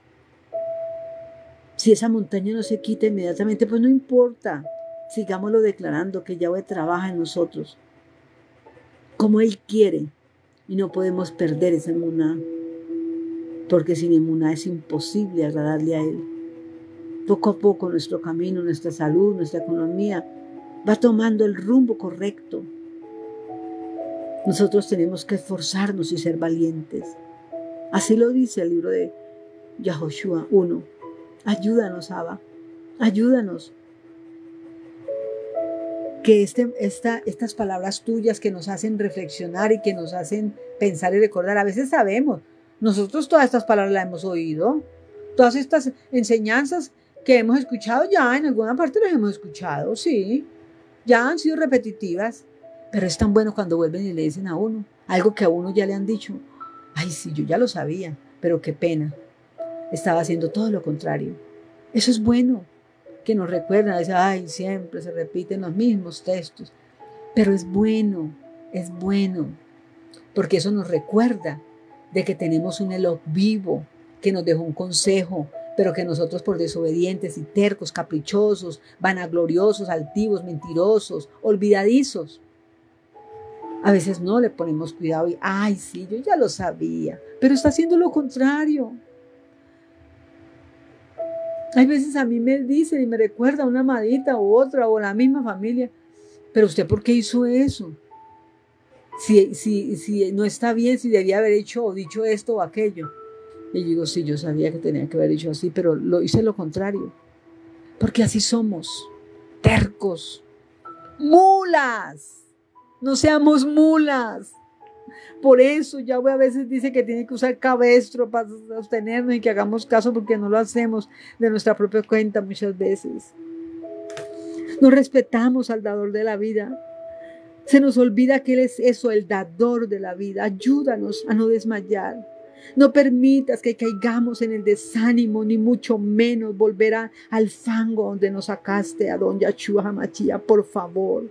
Si esa montaña no se quita inmediatamente, pues no importa. Sigámoslo declarando que Yahweh trabaja en nosotros como Él quiere, y no podemos perder esa emuná, porque sin emuná es imposible agradarle a Él. Poco a poco nuestro camino, nuestra salud, nuestra economía va tomando el rumbo correcto. Nosotros tenemos que esforzarnos y ser valientes. Así lo dice el libro de Yahoshua 1. Ayúdanos, Abba, ayúdanos. Que estas palabras tuyas que nos hacen reflexionar y que nos hacen pensar y recordar, a veces sabemos, nosotros todas estas palabras las hemos oído, todas estas enseñanzas que hemos escuchado ya, en alguna parte las hemos escuchado, sí, ya han sido repetitivas, pero es tan bueno cuando vuelven y le dicen a uno algo que a uno ya le han dicho. Ay, sí, yo ya lo sabía, pero qué pena, estaba haciendo todo lo contrario. Eso es bueno, que nos recuerdan, dicen, ay, siempre se repiten los mismos textos, pero es bueno, porque eso nos recuerda de que tenemos un Eloh vivo, que nos dejó un consejo, pero que nosotros por desobedientes y tercos, caprichosos, vanagloriosos, altivos, mentirosos, olvidadizos, a veces no le ponemos cuidado y, ay, sí, yo ya lo sabía, pero está haciendo lo contrario. Hay veces a mí me dicen y me recuerda una amadita u otra o la misma familia, pero ¿usted por qué hizo eso? si no está bien, si debía haber hecho o dicho esto o aquello. Y yo digo, sí, yo sabía que tenía que haber dicho así, pero hice lo contrario. Porque así somos, tercos, mulas. No seamos mulas. Por eso Yahweh a veces dice que tiene que usar cabestro para sostenernos y que hagamos caso, porque no lo hacemos de nuestra propia cuenta muchas veces. No respetamos al dador de la vida. Se nos olvida que Él es eso, el dador de la vida. Ayúdanos a no desmayar. No permitas que caigamos en el desánimo, ni mucho menos volver al fango donde nos sacaste, a don Yahshua HaMashiach, por favor.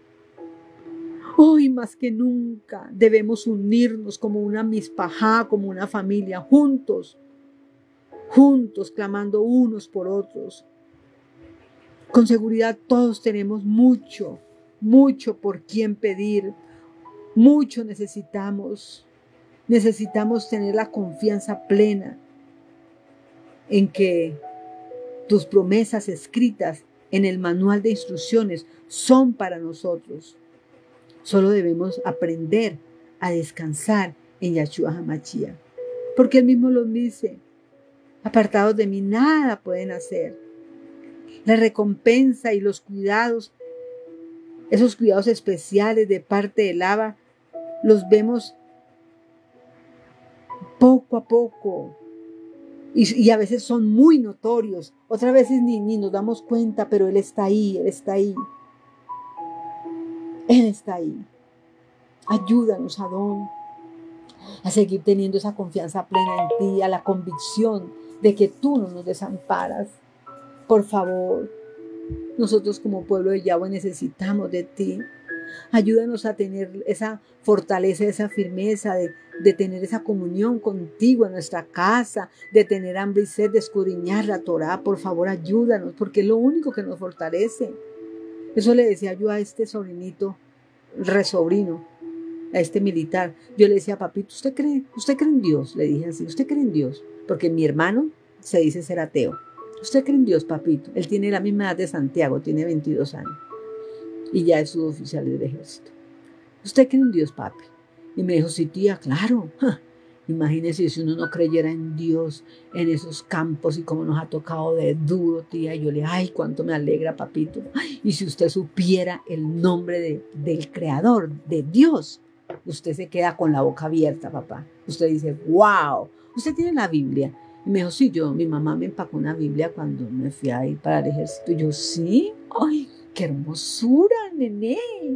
Hoy más que nunca debemos unirnos como una mispajá, como una familia, juntos, clamando unos por otros. Con seguridad todos tenemos mucho por quien pedir, mucho necesitamos tener la confianza plena en que tus promesas escritas en el manual de instrucciones son para nosotros. Solo debemos aprender a descansar en Yahshua HaMashiach, porque Él mismo lo dice: apartados de mí nada pueden hacer. La recompensa y los cuidados, esos cuidados especiales de parte del Abba, los vemos poco a poco y a veces son muy notorios, otras veces ni nos damos cuenta, pero Él está ahí, Él está ahí. Él está ahí. Ayúdanos, Adón, a seguir teniendo esa confianza plena en ti, a la convicción de que tú no nos desamparas. Por favor, nosotros como pueblo de Yahweh necesitamos de ti. Ayúdanos a tener esa fortaleza, esa firmeza de tener esa comunión contigo en nuestra casa, de tener hambre y sed, de escudriñar la Torá. Por favor, ayúdanos, porque es lo único que nos fortalece. Eso le decía yo a este sobrinito, resobrino, a este militar. Yo le decía: papito, ¿usted cree en Dios? Le dije así: ¿usted cree en Dios? Porque mi hermano se dice ser ateo. ¿Usted cree en Dios, papito? Él tiene la misma edad de Santiago, tiene 22 años. Y ya es suboficial del ejército. ¿Usted cree en Dios, papi? Y me dijo: sí, tía, claro. Imagínese si uno no creyera en Dios en esos campos y cómo nos ha tocado de duro, tía. Y yo le dije: ay, cuánto me alegra, papito. Y si usted supiera el nombre del Creador, de Dios, usted se queda con la boca abierta, papá. Usted dice: wow, usted tiene la Biblia. Y me dijo: sí, mi mamá me empacó una Biblia cuando me fui a ir para el ejército. Y yo: sí, ay, qué hermosura, nené.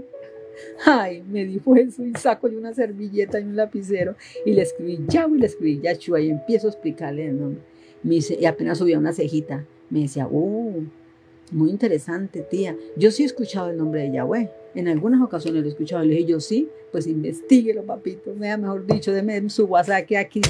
Ay, me dijo eso, y saco yo una servilleta y un lapicero y le escribí Yahweh y le escribí Yahshua y empiezo a explicarle el nombre. Me dice, y apenas subía una cejita, me decía: muy interesante, tía. Yo sí he escuchado el nombre de Yahweh, en algunas ocasiones lo he escuchado. Y le dije: yo sí, pues investíguelo, papito. Mejor dicho, deme su WhatsApp que aquí,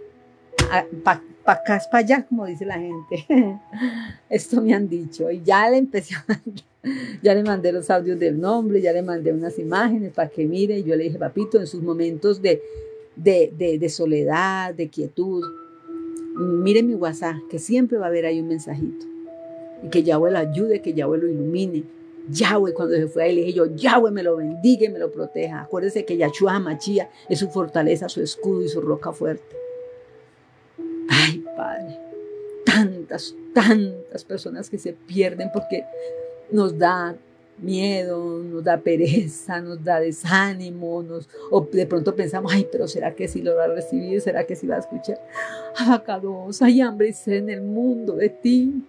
para acá es para allá, como dice la gente. Esto me han dicho. Y ya le empecé ya le mandé los audios del nombre, ya le mandé unas imágenes para que mire. Y yo le dije: papito, en sus momentos de soledad, de quietud, mire mi WhatsApp, que siempre va a haber ahí un mensajito. Y que Yahweh lo ayude, que Yahweh lo ilumine. Yahweh, cuando se fue ahí, le dije yo: Yahweh me lo bendiga y me lo proteja. Acuérdese que Yahshua HaMashiach es su fortaleza, su escudo y su roca fuerte. Ay, Padre, tantas personas que se pierden porque nos da miedo, nos da pereza, nos da desánimo, o de pronto pensamos: ay, pero ¿será que sí lo va a recibir? ¿Será que sí va a escuchar? Abacados, hay hambre y sed en el mundo de ti.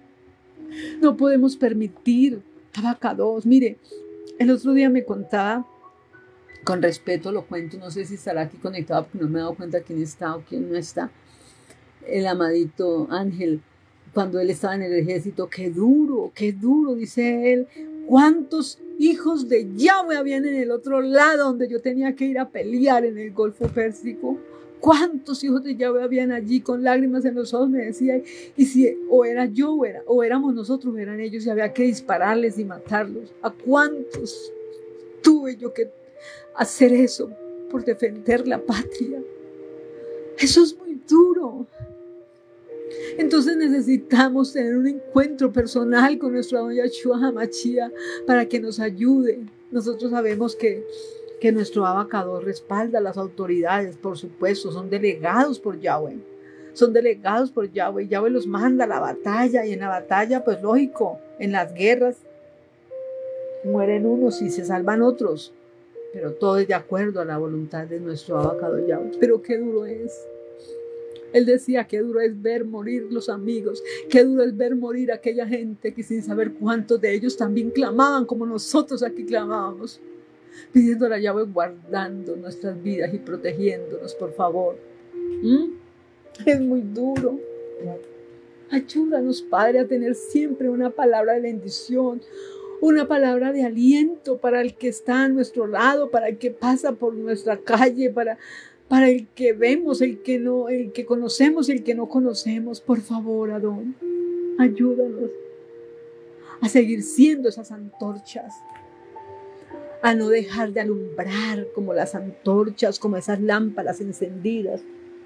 No podemos permitir, Abacados. Mire, el otro día me contaba, con respeto lo cuento, no sé si estará aquí conectado porque no me he dado cuenta quién está o quién no está, el amadito Ángel, cuando él estaba en el ejército. Qué duro, dice él. ¿Cuántos hijos de Yahweh habían en el otro lado donde yo tenía que ir a pelear en el Golfo Pérsico? ¿Cuántos hijos de Yahweh habían allí con lágrimas en los ojos? Me decía. Y si o era yo o éramos nosotros, o eran ellos, y había que dispararles y matarlos. ¿A cuántos tuve yo que hacer eso por defender la patria? Eso es muy duro. Entonces necesitamos tener un encuentro personal con nuestro Adón Yahshua HaMashiach para que nos ayude. Nosotros sabemos que que nuestro abacador respalda a las autoridades, por supuesto, son delegados por Yahweh. Son delegados por Yahweh. Yahweh los manda a la batalla, y en la batalla, pues lógico, en las guerras mueren unos y se salvan otros, pero todo es de acuerdo a la voluntad de nuestro abacador Yahweh. Pero qué duro es. Él decía, qué duro es ver morir los amigos, qué duro es ver morir aquella gente que sin saber cuántos de ellos también clamaban como nosotros aquí clamábamos, pidiéndole a Yahweh guardando nuestras vidas y protegiéndonos, por favor. Es muy duro. Ayúdanos, Padre, a tener siempre una palabra de bendición, una palabra de aliento para el que está a nuestro lado, para el que pasa por nuestra calle, para el que vemos, el que conocemos, el que no conocemos. Por favor, Adón, ayúdanos a seguir siendo esas antorchas, a no dejar de alumbrar como las antorchas, como esas lámparas encendidas.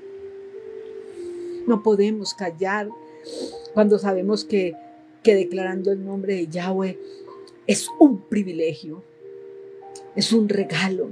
No podemos callar cuando sabemos que declarando el nombre de Yahweh es un privilegio, es un regalo.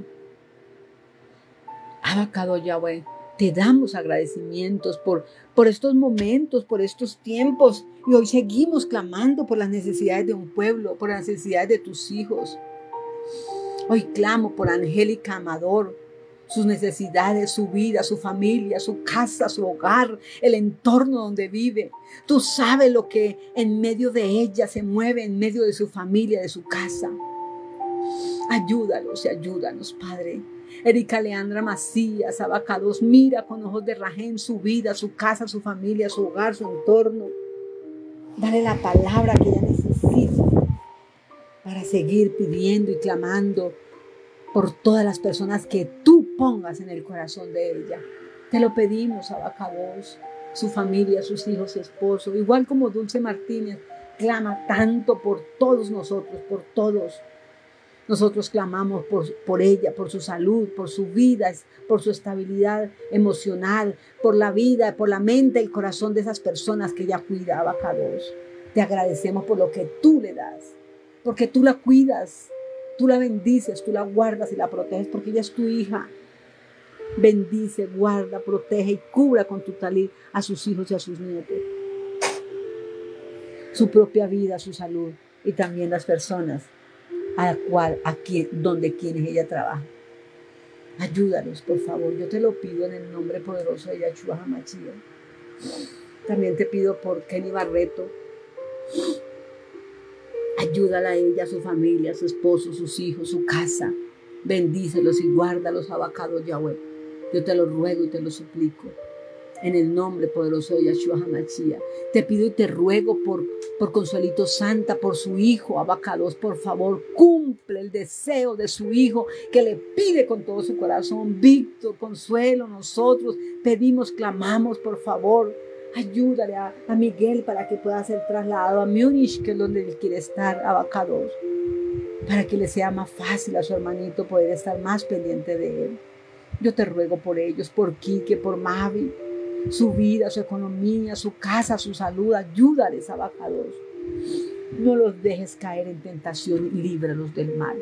Abacado Yahweh, te damos agradecimientos por estos momentos, por estos tiempos, y hoy seguimos clamando por las necesidades de un pueblo, por las necesidades de tus hijos. Hoy clamo por Angélica Amador, sus necesidades, su vida, su familia, su casa, su hogar, el entorno donde vive. Tú sabes lo que en medio de ella se mueve, en medio de su familia, de su casa. Ayúdalos y ayúdanos, Padre. Erika Leandra Macías, Abacados, mira con ojos de Rajén su vida, su casa, su familia, su hogar, su entorno. Dale la palabra que ella necesita para seguir pidiendo y clamando por todas las personas que tú pongas en el corazón de ella. Te lo pedimos, Abacados, su familia, sus hijos, su esposo, igual como Dulce Martínez, clama tanto por todos nosotros, por todos. Nosotros clamamos por ella, por su salud, por su vida, por su estabilidad emocional, por la vida, por la mente, el corazón de esas personas que ella cuida, Abacados. Te agradecemos por lo que tú le das, porque tú la cuidas, tú la bendices, tú la guardas y la proteges, porque ella es tu hija. Bendice, guarda, protege y cubra con tu talid a sus hijos y a sus nietos. Su propia vida, su salud y también las personas donde quienes ella trabaja. Ayúdalos, por favor. Yo te lo pido en el nombre poderoso de Yahshua HaMashiach. También te pido por Kenny Barreto. Ayúdala a ella, a su familia, a su esposo, sus hijos, su casa. Bendícelos y guárdalos, Abacados Yahweh. Yo te lo ruego y te lo suplico. En el nombre poderoso de Yahshua HaMashiach. Te pido y te ruego por Consuelito Santa, por su hijo, Abacados, por favor, cumple el deseo de su hijo que le pide con todo su corazón. Víctor, Consuelo, nosotros pedimos, clamamos, por favor, ayúdale a Miguel para que pueda ser trasladado a Múnich, que es donde él quiere estar, Abacados, para que le sea más fácil a su hermanito poder estar más pendiente de él. Yo te ruego por ellos, por Quique, por Mavi, su vida, su economía, su casa, su salud. Ayúdales, Abacados. No los dejes caer en tentación y líbralos del mal.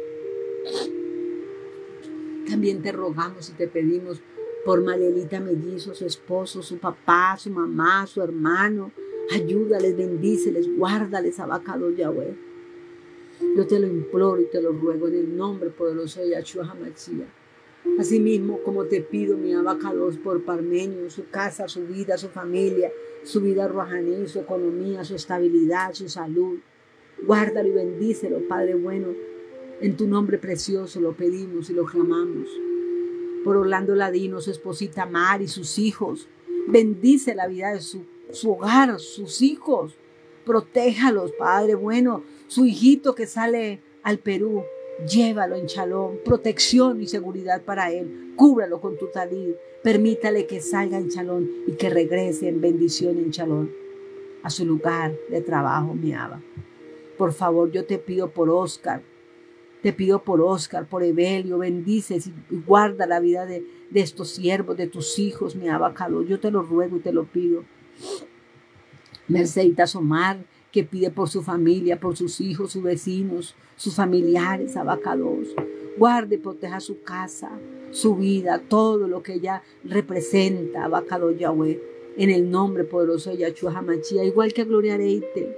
También te rogamos y te pedimos por Marielita Mellizo, su esposo, su papá, su mamá, su hermano. Ayúdales, bendíceles, guárdales, Abacados Yahweh. Yo te lo imploro y te lo ruego en el nombre poderoso de Yahshua HaMashiach. Asimismo, como te pido, mi Abacados, por Parmenio, su casa, su vida, su familia, su vida rojaní, su economía, su estabilidad, su salud. Guárdalo y bendícelo, Padre bueno. En tu nombre precioso lo pedimos y lo clamamos. Por Orlando Ladino, su esposita Mari, sus hijos. Bendice la vida de su hogar, sus hijos. Protéjalos, Padre bueno. Su hijito que sale al Perú. Llévalo en Shalom, protección y seguridad para él. Cúbralo con tu talid. Permítale que salga en Shalom y que regrese en bendición en Shalom a su lugar de trabajo, mi Abba. Por favor, yo te pido por Oscar. Te pido por Oscar, por Evelio. Bendices y guarda la vida de estos siervos, de tus hijos, mi Abacados. Yo te lo ruego y te lo pido. Merceditas Omar, que pide por su familia, por sus hijos, sus vecinos, sus familiares, Abacados. Guarde y proteja su casa, su vida, todo lo que ella representa, Abacados Yahweh, en el nombre poderoso de Yahshua HaMashiach, igual que a Gloria Areite.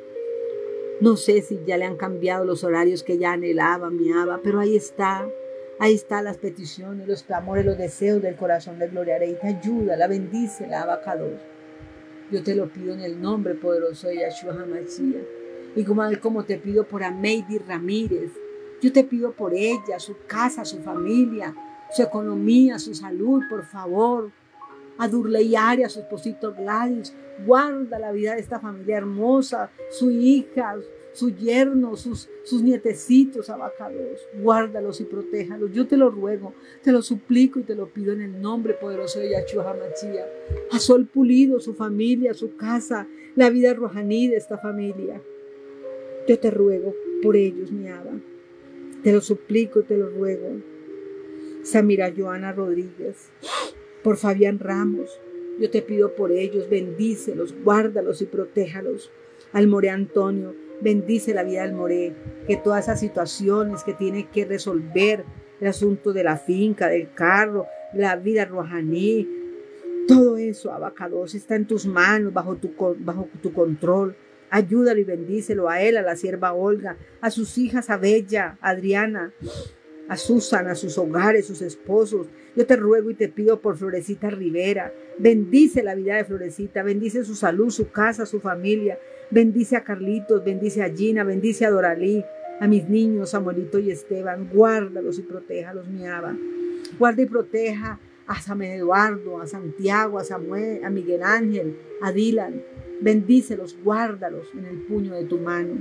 No sé si ya le han cambiado los horarios que ella anhelaba, mi Abba, pero ahí están las peticiones, los clamores, los deseos del corazón de Gloria Areite. Ayúdala, bendícela, Abacados. Yo te lo pido en el nombre poderoso de Yahshua HaMashiach. Y como te pido por Ameidi Ramírez, yo te pido por ella, su casa, su familia, su economía, su salud, por favor. A Durley Arias, su esposito Gladys, guarda la vida de esta familia hermosa, su hija, su yerno, sus nietecitos, Abacados. Guárdalos y protéjalos. Yo te lo ruego, te lo suplico y te lo pido en el nombre poderoso de Yahshua HaMashiach. A Sol Pulido, su familia, su casa, la vida rojaní de esta familia. Yo te ruego por ellos, mi Abba. Te lo suplico y te lo ruego. Samira Joana Rodríguez, por Fabián Ramos, yo te pido por ellos, bendícelos, guárdalos y protéjalos. Al More Antonio, bendice la vida del More, que todas esas situaciones que tiene que resolver, el asunto de la finca, del carro, la vida rojaní, todo eso, Abacados, está en tus manos, bajo tu control. Ayúdalo y bendícelo a él, a la sierva Olga, a sus hijas, a Bella, a Adriana, a Susan, a sus hogares, sus esposos. Yo te ruego y te pido por Florecita Rivera. Bendice la vida de Florecita, bendice su salud, su casa, su familia. Bendice a Carlitos, bendice a Gina, bendice a Doralí, a mis niños, Samuelito y Esteban. Guárdalos y protéjalos, mi Abba. Guarda y proteja a San Eduardo, a Santiago, a Samuel, a Miguel Ángel, a Dylan. Bendícelos, guárdalos en el puño de tu mano.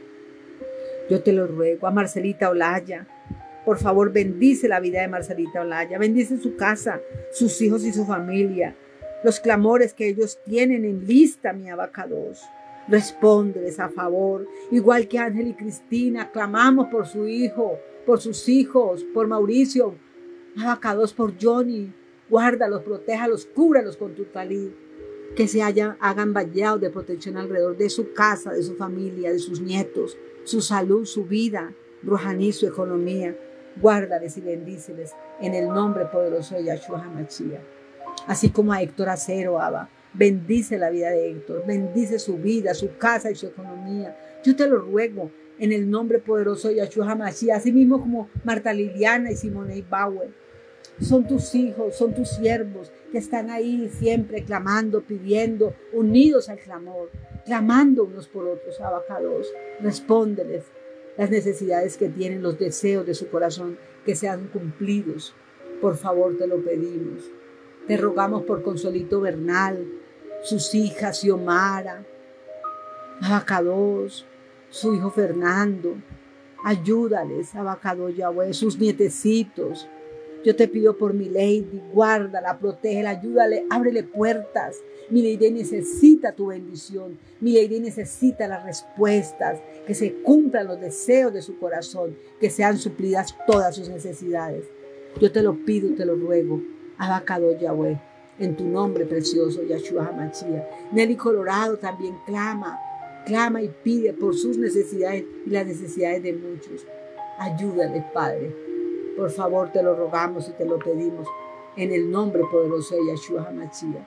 Yo te lo ruego. A Marcelita Olaya, por favor, bendice la vida de Marcelita Olaya. Bendice su casa, sus hijos y su familia. Los clamores que ellos tienen en lista, mi Abacados. Respóndeles a favor. Igual que Ángel y Cristina, clamamos por su hijo, por sus hijos, por Mauricio. Abacados, por Johnny. Guárdalos, protéjalos, cúbralos con tu talid. Que hagan vallados de protección alrededor de su casa, de su familia, de sus nietos, su salud, su vida, rojaní, su economía. Guárdales y bendíceles en el nombre poderoso de Yahshua HaMashiach. Así como a Héctor Acero, Abba, bendice la vida de Héctor, bendice su vida, su casa y su economía. Yo te lo ruego en el nombre poderoso de Yahshua HaMashiach, así mismo como Marta Liliana y Simone Bauer. Son tus hijos, son tus siervos que están ahí siempre clamando, pidiendo, unidos al clamor, clamando unos por otros, Abacados. Respóndeles las necesidades que tienen, los deseos de su corazón, que sean cumplidos. Por favor, te lo pedimos. Te rogamos por Consuelito Bernal, sus hijas Xiomara, Abacados, su hijo Fernando. Ayúdales, Abacados Yahweh, sus nietecitos. Yo te pido por mi Lady, guárdala, protégela, ayúdale, ábrele puertas. Mi Lady necesita tu bendición. Mi Lady necesita las respuestas, que se cumplan los deseos de su corazón, que sean suplidas todas sus necesidades. Yo te lo pido y te lo ruego, Abacados Yahweh, en tu nombre precioso, Yahshua HaMashiach. Nelly Colorado también clama y pide por sus necesidades y las necesidades de muchos. Ayúdale, Padre. Por favor, te lo rogamos y te lo pedimos en el nombre poderoso de Yahshua HaMashiach.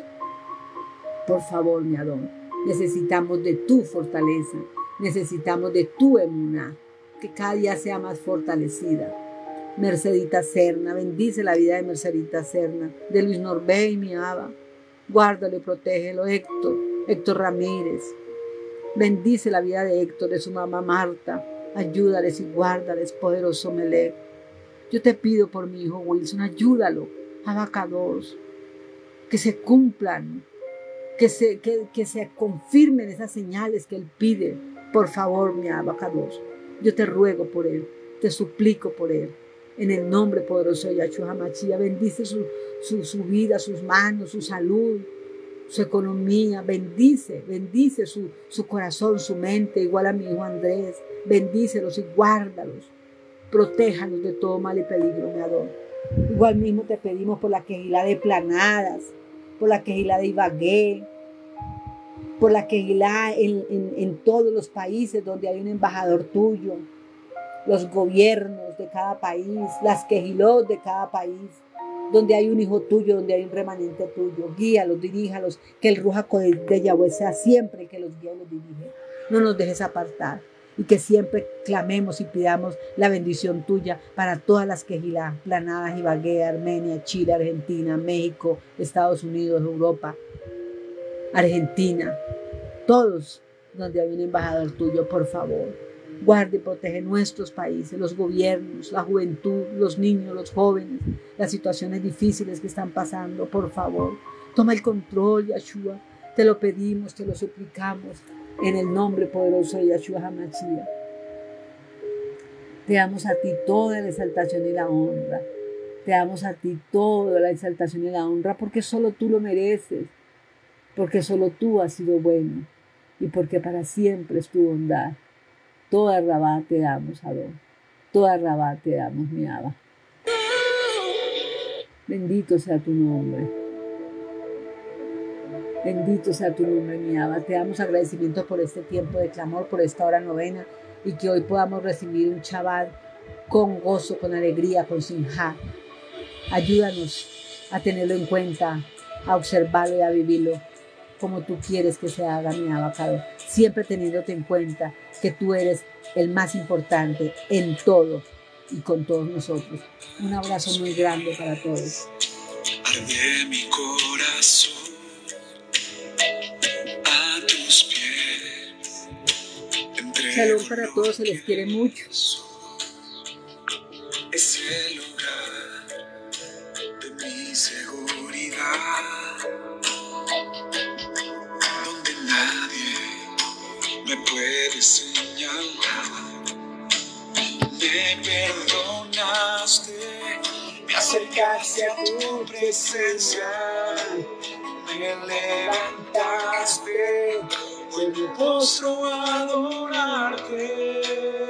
Por favor, mi Adón, necesitamos de tu fortaleza, necesitamos de tu emuná, que cada día sea más fortalecida. Mercedita Serna, bendice la vida de Mercedita Serna, de Luis Norbey, mi Abba. Guárdalo y protégelo, Héctor Ramírez. Bendice la vida de Héctor, de su mamá Marta. Ayúdales y guárdales, poderoso Melech. Yo te pido por mi hijo Wilson, ayúdalo, Abacados, que se cumplan, que se confirmen esas señales que él pide. Por favor, mi Abacados, yo te ruego por él, te suplico por él. En el nombre poderoso de Yahshua HaMashiach, bendice su vida, sus manos, su salud, su economía. Bendice su corazón, su mente, igual a mi hijo Andrés. Bendícelos y guárdalos. Protéjanos de todo mal y peligro, mi Adón. Igual mismo te pedimos por la quejilá de Planadas, por la quejilá de Ibagué, por la quejilá en todos los países donde hay un embajador tuyo. los gobiernos de cada país, las quejilot de cada país, donde hay un hijo tuyo, donde hay un remanente tuyo. Guíalos, diríjalos, que el Ruach HaKodesh de Yahweh sea siempre el que los guía y los dirige. No nos dejes apartar y que siempre clamemos y pidamos la bendición tuya para todas las quejilá, Planadas, Ibagué, Armenia, Chile, Argentina, México, Estados Unidos, Europa, Argentina, todos donde hay un embajador tuyo, por favor. Guarde y protege nuestros países, los gobiernos, la juventud, los niños, los jóvenes, las situaciones difíciles que están pasando. Por favor, toma el control, Yahshua. Te lo pedimos, te lo suplicamos en el nombre poderoso de Yahshua HaMashiach. Te damos a ti toda la exaltación y la honra. Te damos a ti toda la exaltación y la honra porque solo tú lo mereces, porque solo tú has sido bueno y porque para siempre es tu bondad. Toda Rabá te damos, Adón. Toda Rabá te damos, mi Abba. Bendito sea tu nombre. Bendito sea tu nombre, mi Abba. Te damos agradecimiento por este tiempo de clamor, por esta hora novena, y que hoy podamos recibir un Shabbat con gozo, con alegría, con simjá. Ayúdanos a tenerlo en cuenta, a observarlo y a vivirlo como tú quieres que se haga, mi abacado, siempre teniéndote en cuenta que tú eres el más importante en todo y con todos nosotros. Un abrazo muy grande para todos.
Arde mi corazón a tus pies.
Shalom para todos, se les quiere mucho.
Es el lugar de mi seguridad, donde nadie me puede señalar. Me perdonaste, me acercaste a tu presencia, me levantaste, fue mi rostro a adorarte.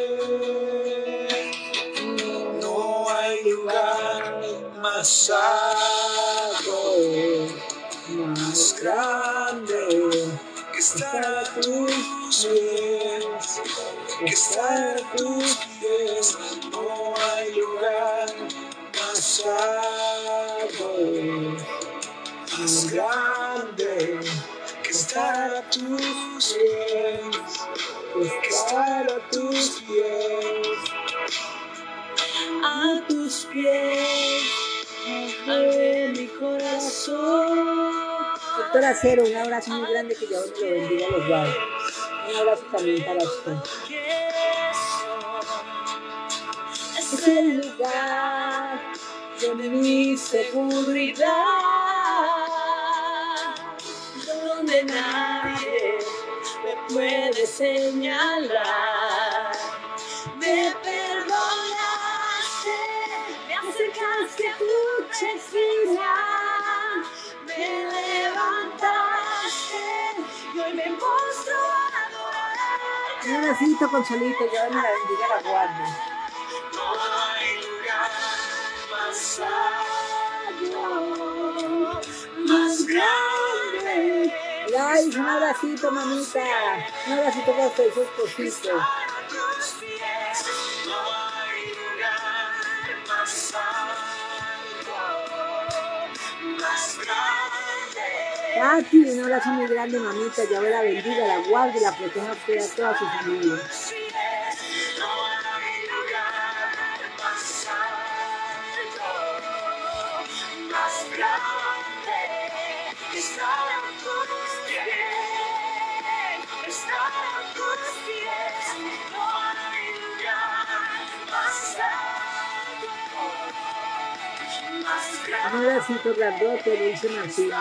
No hay lugar más alto, más grande que estar a tus pies, que estar a tus pies. No hay lugar más alto, más grande que estar a tus pies, que estar a tus pies. A tus pies, de mi corazón.
Doctora Cero, un abrazo muy grande, que Dios me lo bendiga a los lados. Un abrazo también para usted.
Es el lugar de mi seguridad, donde nadie me puede señalar. Me perdonaste, me acercaste a tu presencia, me levantaste y hoy me postro a adorarte.
Un abracito, Consolito, Dios me la bendiga, la guarde.
No hay lugar más alto, más grande.
Ay, un abracito, mamita. Un abracito para usted y su esposito. Katy, un abrazo muy grande, mamita. Dios la bendiga, la guarde, la proteja a usted y a toda su familia. Un abracito grandote, Dulce Martínez.